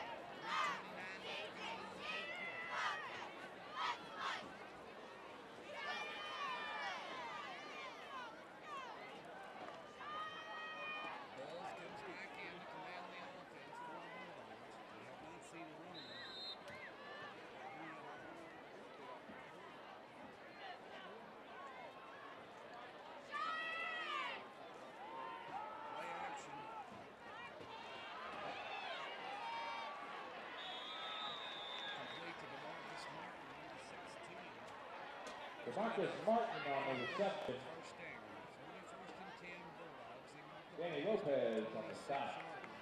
DeMarcus Martin on the reception. Danny Lopez on the stop.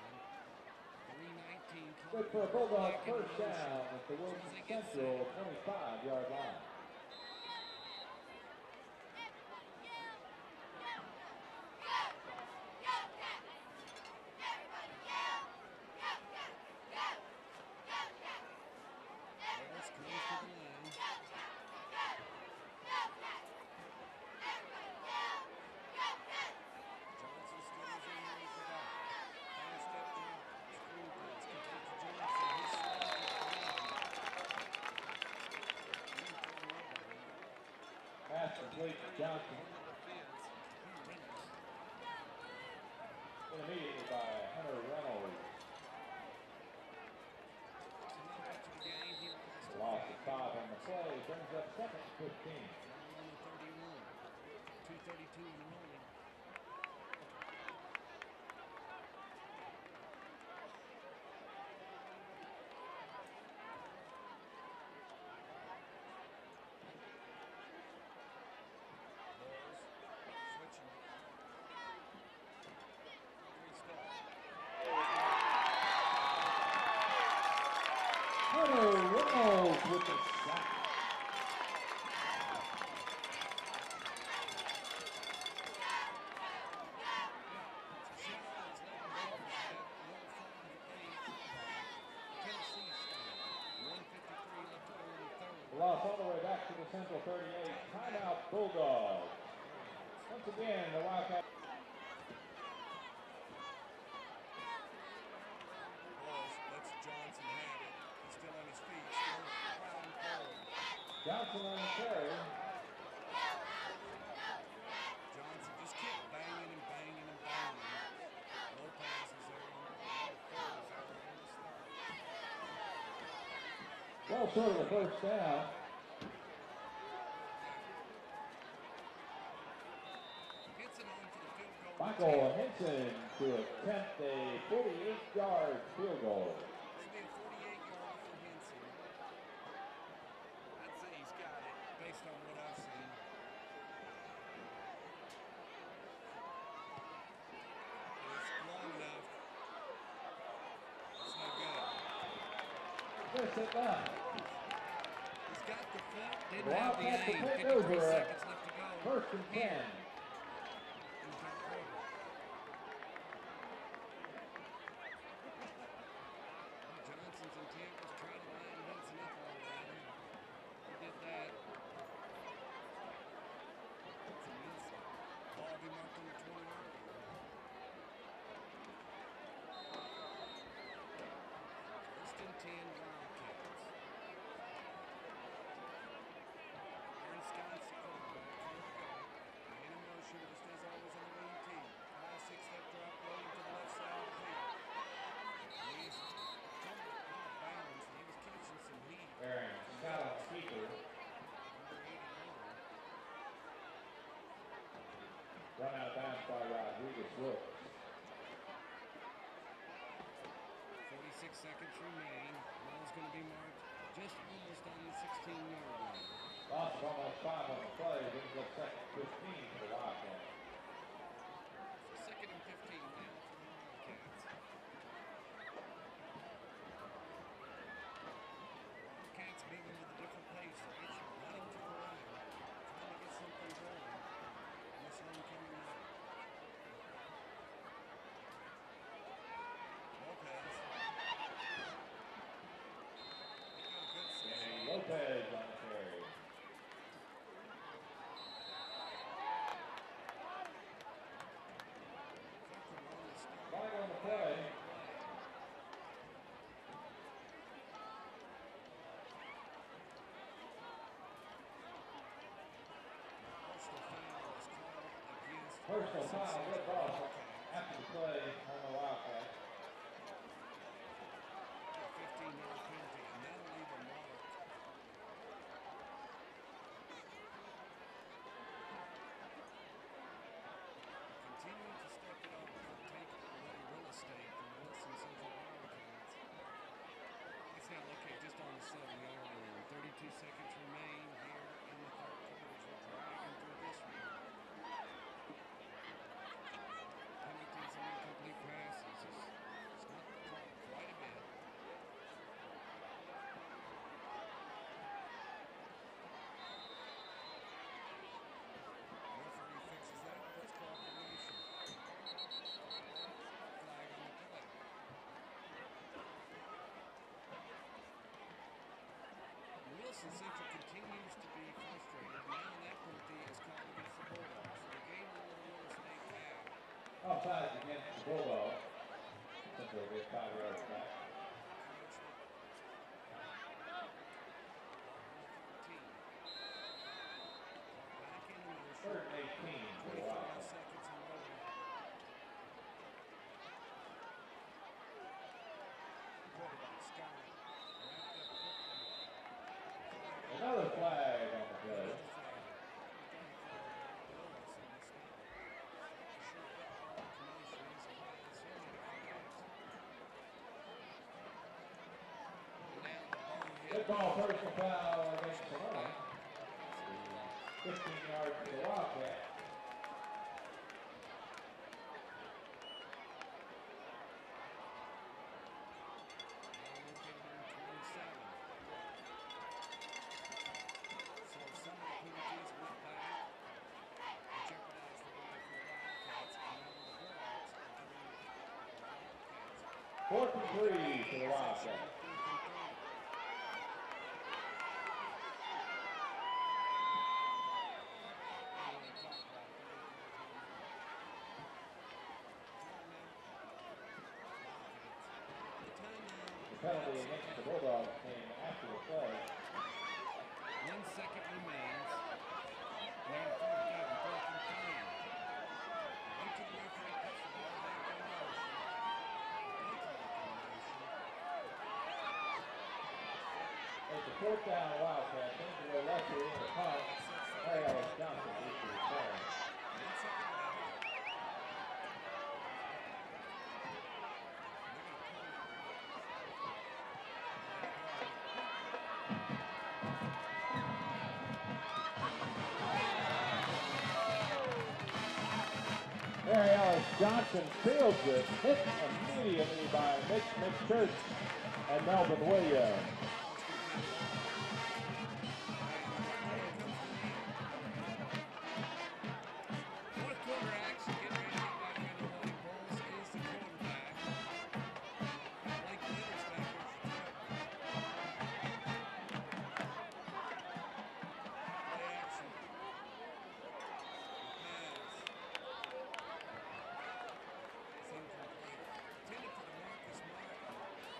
Good for a Bulldog 1st down at the Wilson Central 25-yard line. Pass complete to Johnson. Immediately by Hunter Reynolds. Loss of 5 on the play brings up 2nd and 15. 2:32 in the morning. Hunter Reynolds with the sack. Loss all the way back to the Central 38. Timeout Bulldogs. Once again, the Wildcats. Johnson on the carry. Johnson just kept banging and banging and banging. No passes there. Well, short of the 1st down. Michael Henson to attempt a 48-yard field goal. This will be a 48-yarder for Henson. I'd say he's got it based on what I've seen. It's long enough. It's no good. First and down. He's got the foot, didn't have the aim. 53 seconds left to go. 1st and 10. Run out of bounds by Rodriguez Brooks. 46 seconds remain. Ball's going to be marked just almost on the 16-yard line. Loss of almost 5 on the play. Brings up second 15 for the Wildcats. Second and 15 now for the Wildcats. Wildcats moving with a different pace, right? Running to the line, trying to get something going in this homecoming night. Lopez. They got a good session. Lopez on the carry. Flag on the play. Personal foul, red ball after the play on the Wildcats. 15-yard penalty, and that'll leave a mark. Continuing to step it up and take away real estate from the Wilson Central Wildcats. It's now located just on the 7-yard line. 32 seconds remain here in the third quarter as we're dragging through this one. Penalties and incomplete passes has stopped the clock quite a bit. Referee fixes that. Let's call formation. Flag on the play. Wilson Central continues to be frustrated. Now that penalty is called against the Bulldogs. So they gain a little real estate back. Offside against the Bulldogs. Central will get 5 yards back. Third and 18 for the Wildcats. Another flag on the play. Good ball, personal foul against the line. 15 yards for the Wildcats. So some of the penalties went back and jeopardized the ball for the Wildcats, and now the Bulldogs are doing the Wildcats. 4th and 3 for the Wildcats. The penalty against the Bulldogs came after the play. 1 second remains. Now 4th down, 4th and 3. Went to the referee, puts the ball back in motion. They call it in motion. It's a 4th down Wildcats. Angelo Lesser in the punt. Harry Ellis Johnson is the return. 1 second left. Harry Ellis Johnson fields it, hit immediately by Mitch McChurch and Melvin Williams. Fourth quarter action, getting ready to get back underway. Bowles is the quarterback. Blake Winters back as the quarterback. Play action. Pass. It's incomplete. Intended for DeMarcus Martin.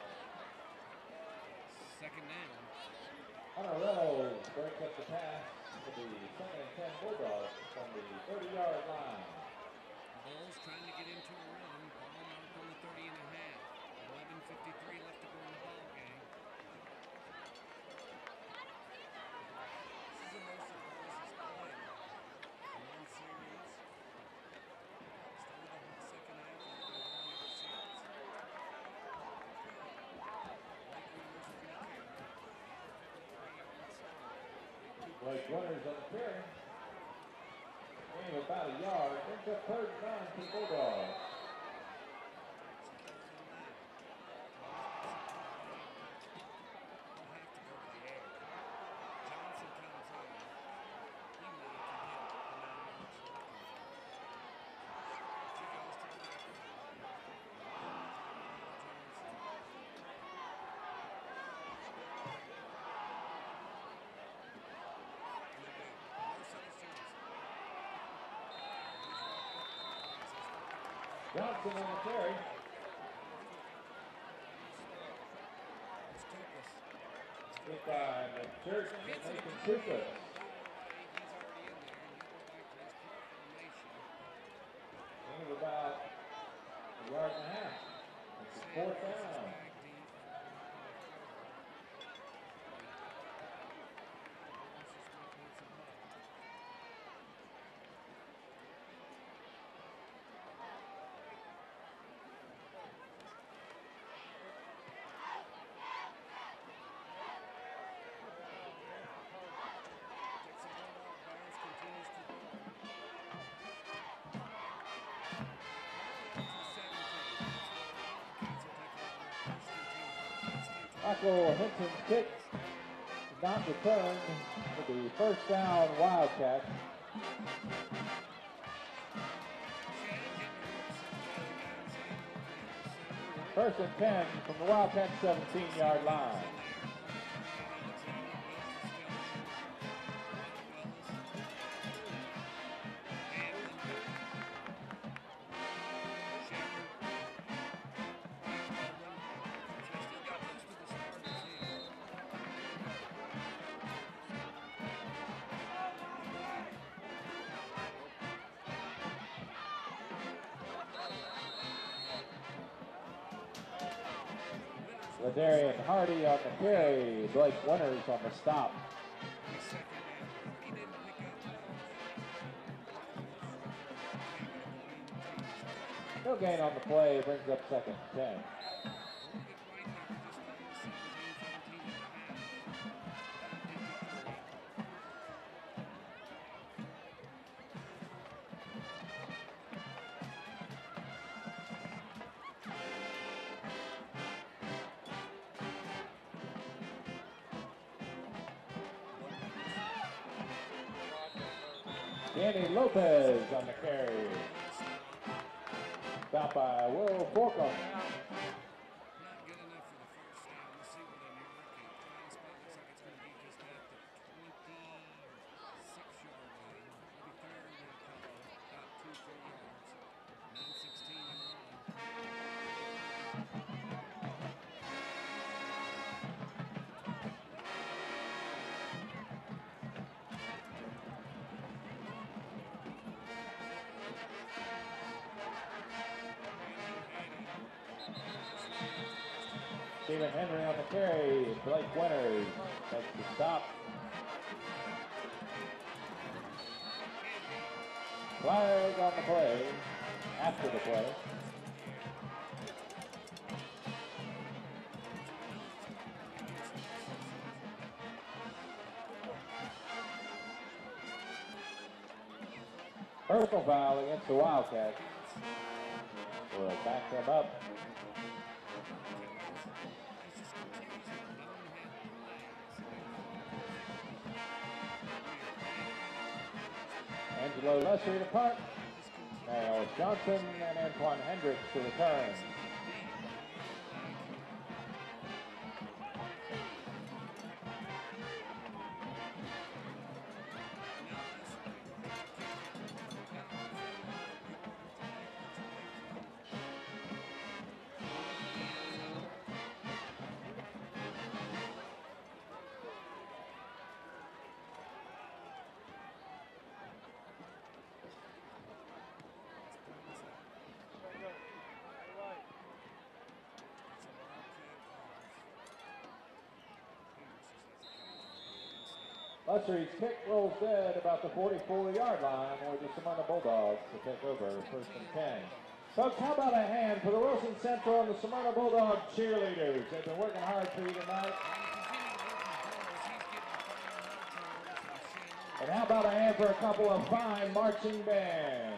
Second down. Hunter Reynolds breaks up the pass to the 2nd and 10 Bulldogs from the 30-yard line. Bowles trying to get into a run. Ball marked on the 30 and a half. 11:53 left to go in the ball game. This is the most that Bowles has played in one series. Started the whole second half and it's been going ever since. Blake Winters on the carry. Gain about a yard. Brings up 3rd and 9 for the Bulldogs. Johnson on the carry. Hit by McChurch and Nathan Tukas. Gain of about a yard and a half. It's a 4th down. Michael Hinson's kick is not returned for the 1st down Wildcats. First and 10 from the Wildcats 17-yard line. Ladarian Hardy on the carry. Blake Winters on the stop. No gain on the play, brings up 2nd and 10. Danny Lopez on the carry. Stopped by Will Forkum. Stephen Henry on the carry. Blake Winters makes the stop. Flag on the play, after the play. Personal foul against the Wildcats. We'll back them up. Angelo Lesser to punt. Now Johnson and Antoine Hendricks to return. Lesser's kick rolls dead about the 44-yard line, where the Smyrna Bulldogs to take over 1st and 10. Folks, how about a hand for the Wilson Central and the Smyrna Bulldog cheerleaders? They've been working hard for you tonight. And how about a hand for a couple of fine marching bands?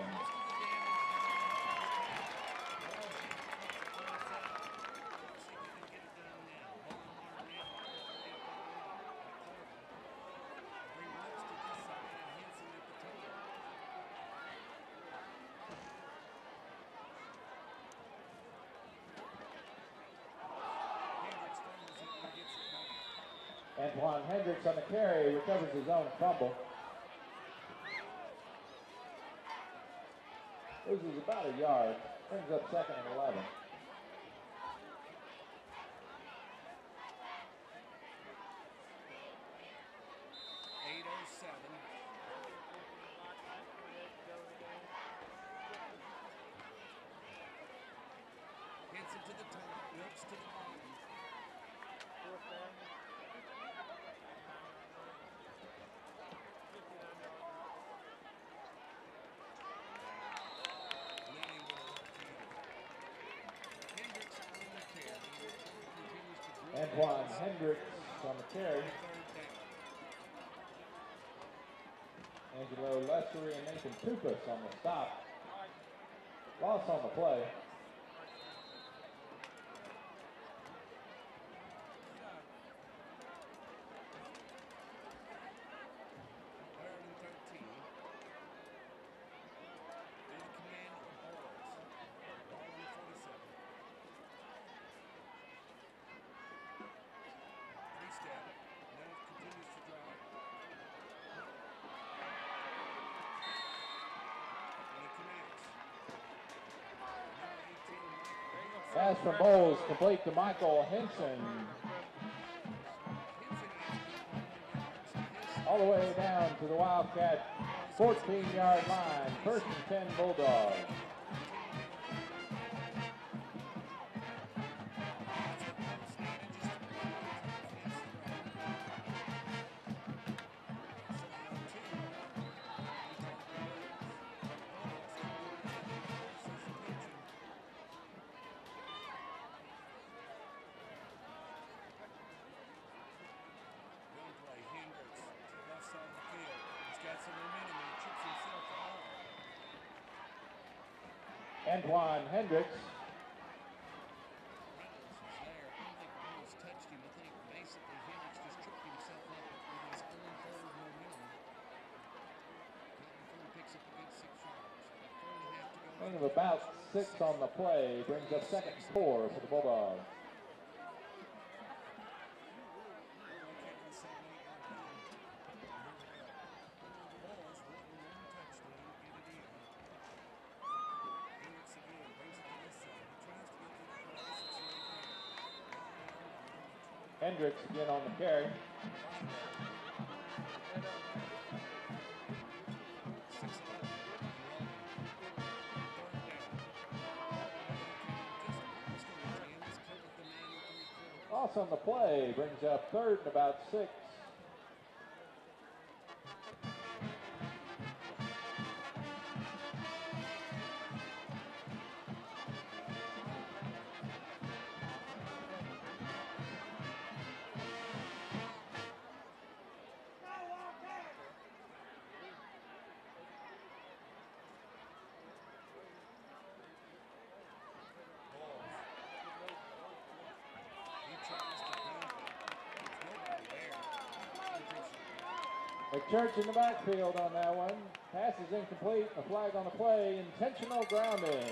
Antoine Hendricks on the carry, recovers his own fumble. Loses about a yard, brings up 2nd and 11. Henson to the top, Wilkes to the bottom. Antoine Hendricks on the carry. Angelo Lessery and Nathan Tupas on the stop. Loss on the play. Pass from Bowles, complete to Michael Henson. All the way down to the Wildcat 14-yard line. 1st and 10 Bulldogs. Antoine Hendricks. Gain of about 6 on the play, brings up 2nd and 4 for the Bulldogs. Hendricks again on the carry. Loss on the play, brings up 3rd and about 6. McChurch in the backfield on that one. Pass is incomplete. A flag on the play. Intentional grounding.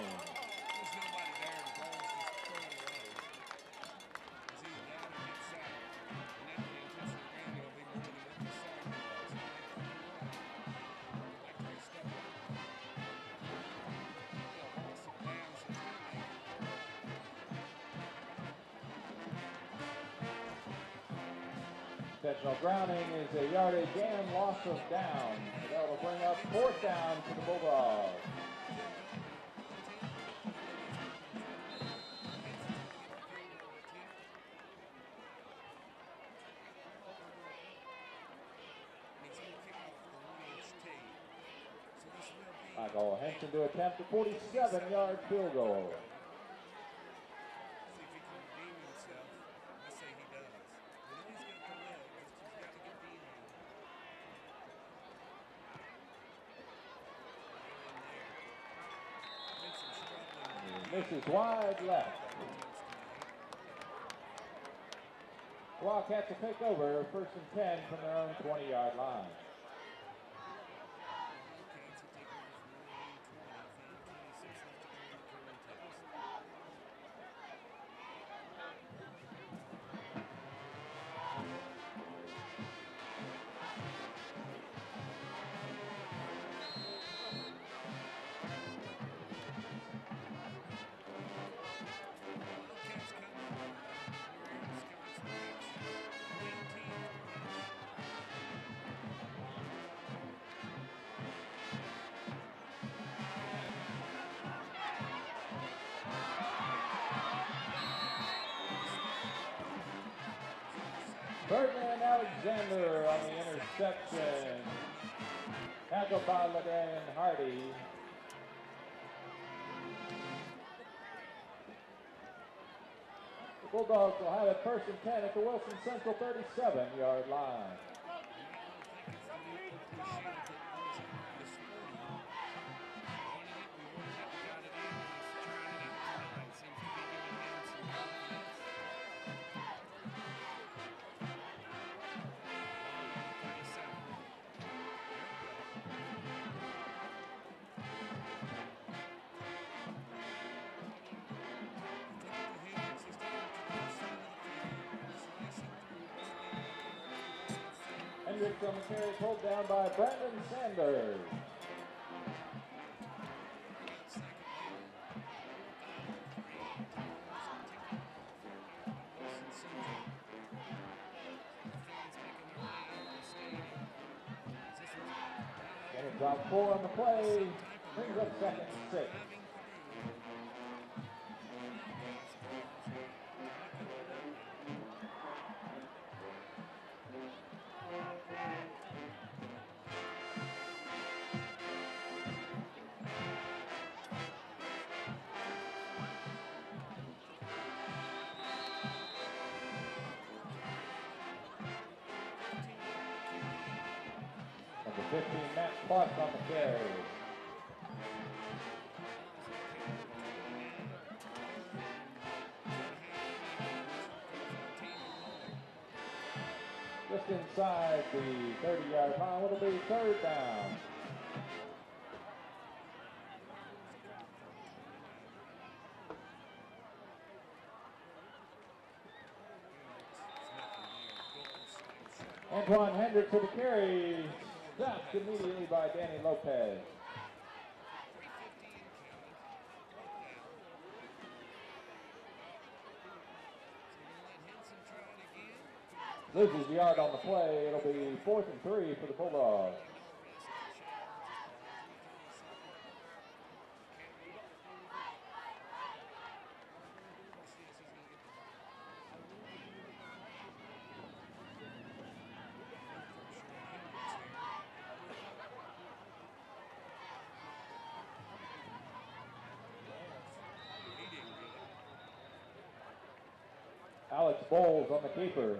Intentional grounding is a yardage and loss of down. That will bring up 4th down to the Bulldogs. Michael Henson to attempt a 47-yard field goal. This is wide left. Wildcats will take over 1st and 10 from their own 20-yard line. Ferdinand Alexander on the interception. Tackled by LaDarian Hardy. The Bulldogs will have it 1st and 10 at the Wilson Central 37-yard line. Hendricks on the carry, pulled down by Brandon Sanders. Getting drop 4 on the play, brings up 2nd and 6. Number 15, Matt Clark on the carry. Just inside the 30-yard line, it'll be 3rd down. Antoine Hendricks to the carry, stopped immediately by Danny Lopez. Loses yard on the play. It'll be 4th and 3 for the Bulldogs. Alex Bowles on the keeper.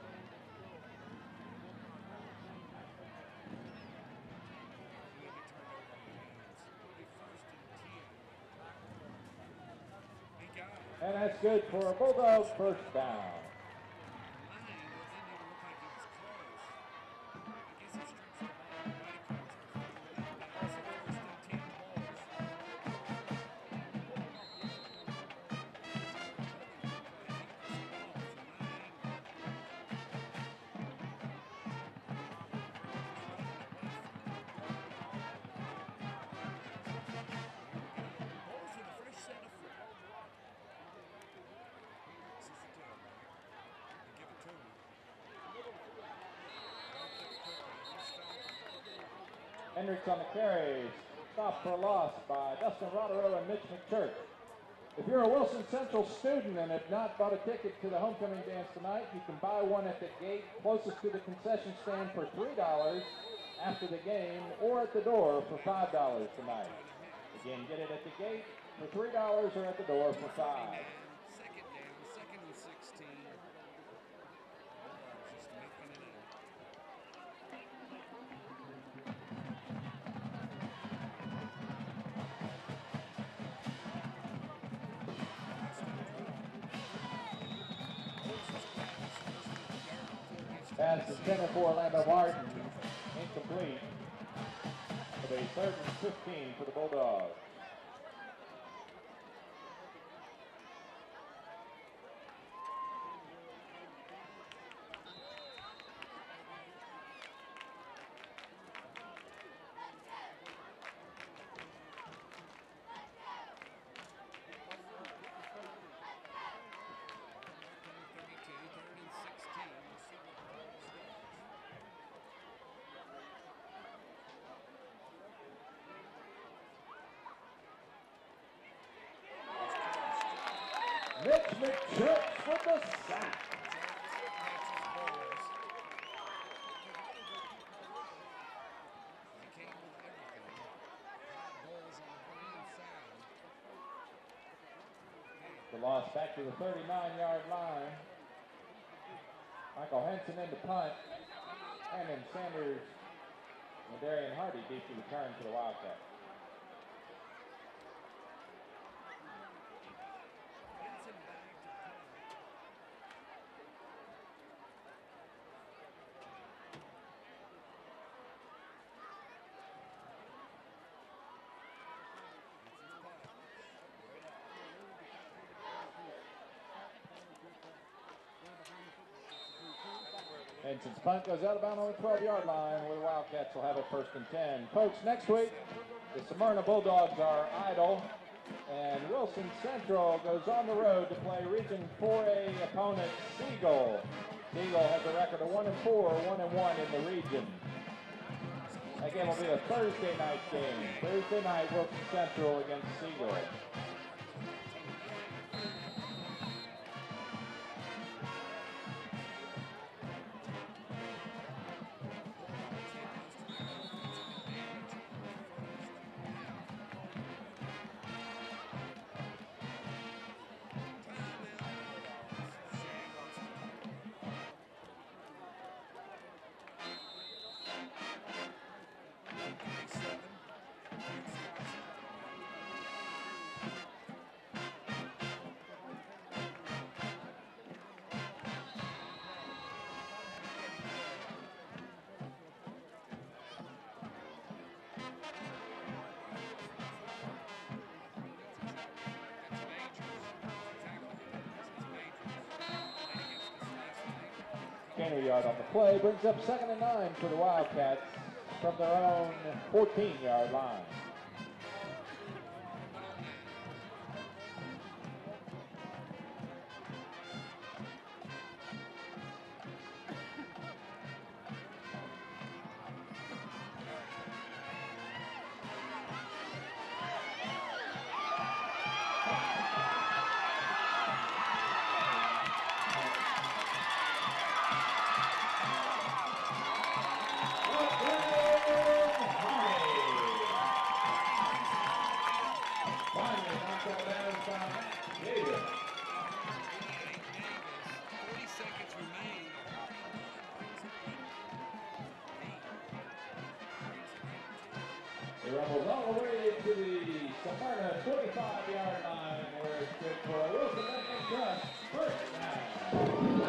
And that's good for a Bulldogs 1st down. Hendricks on the carry, stopped for a loss by Dustin Rotero and Mitch McChurch. If you're a Wilson Central student and have not bought a ticket to the homecoming dance tonight, you can buy one at the gate closest to the concession stand for $3 after the game, or at the door for $5 tonight. Again, get it at the gate for $3 or at the door for $5. Pass intended for Orlando Martin. Incomplete. It'll be 3rd and 15 for the Bulldogs. Mitch McChurch with the sack. The loss back to the 39-yard line. Michael Henson in the punt. And then Sanders and Darian Hardy deep to return to the Wildcats. Henson's punt goes out of bounds on the 12-yard line where the Wildcats will have it 1st and 10. Folks, next week, the Smyrna Bulldogs are idle, and Wilson Central goes on the road to play Region 4A opponent Siegel. Siegel has a record of 1-4, 1-1 in the region. That game will be a Thursday night game. Thursday night, Wilson Central against Siegel. Gainer yard on the play brings up 2nd and 9 for the Wildcats from their own 14-yard line. Rumbles all the way to the Smyrna 25-yard line where it's good for a Wilson McChurch 1st down.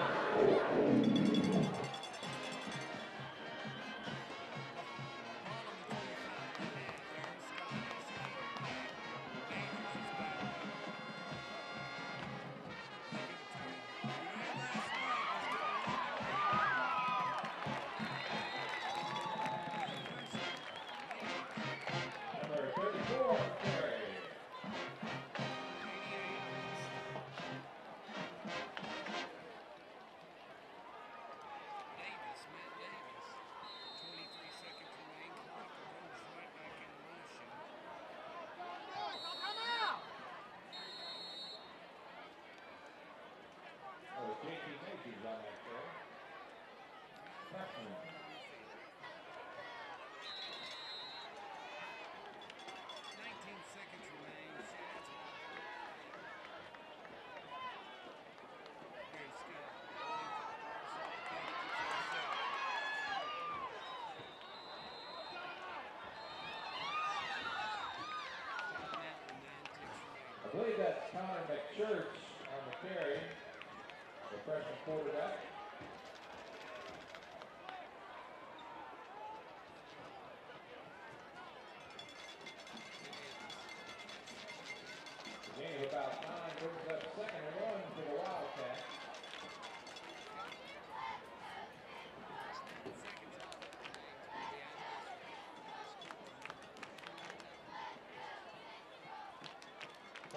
I believe that's Connor McChurch on the carry, the freshman quarterback.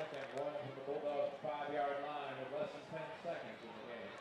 first and one from the Bulldogs 5-yard line with less than 10 seconds in the game.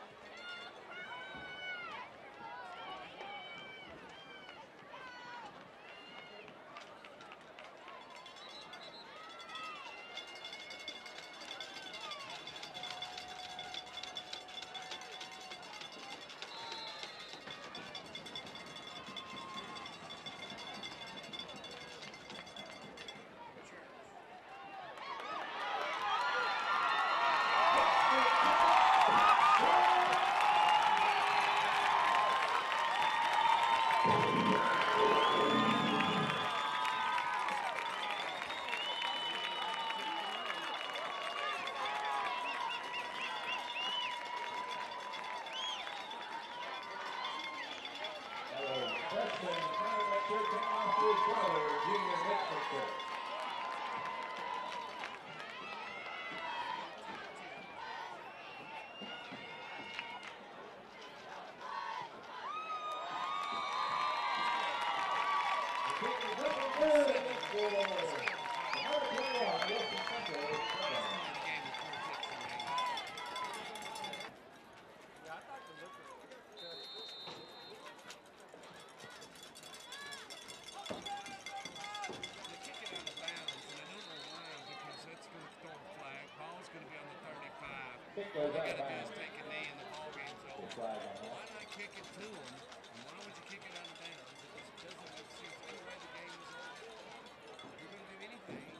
Kick goes out of bounds. Take a knee and the ball game's over. Flag on Why that. not kick it to him? And why would you kick it out of bounds? It just doesn't make sense. Either way, the game is over. If you're going to do anything,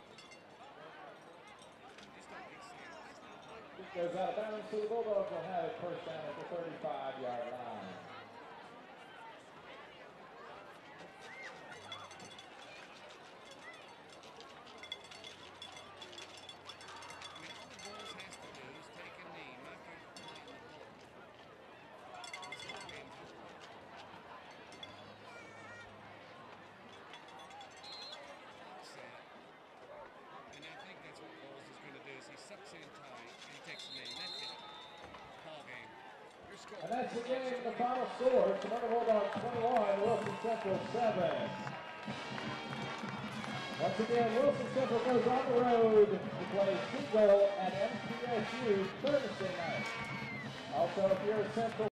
it just don't make sense. Kick goes out of bounds, so the Bulldogs will have it first down at the 35-yard line. And that's the game, the final score. Smyrna Bulldogs 21, Wilson Central 7. Once again, Wilson Central goes on the road to play Seagull at MTSU Thursday night. Also, if you're a Central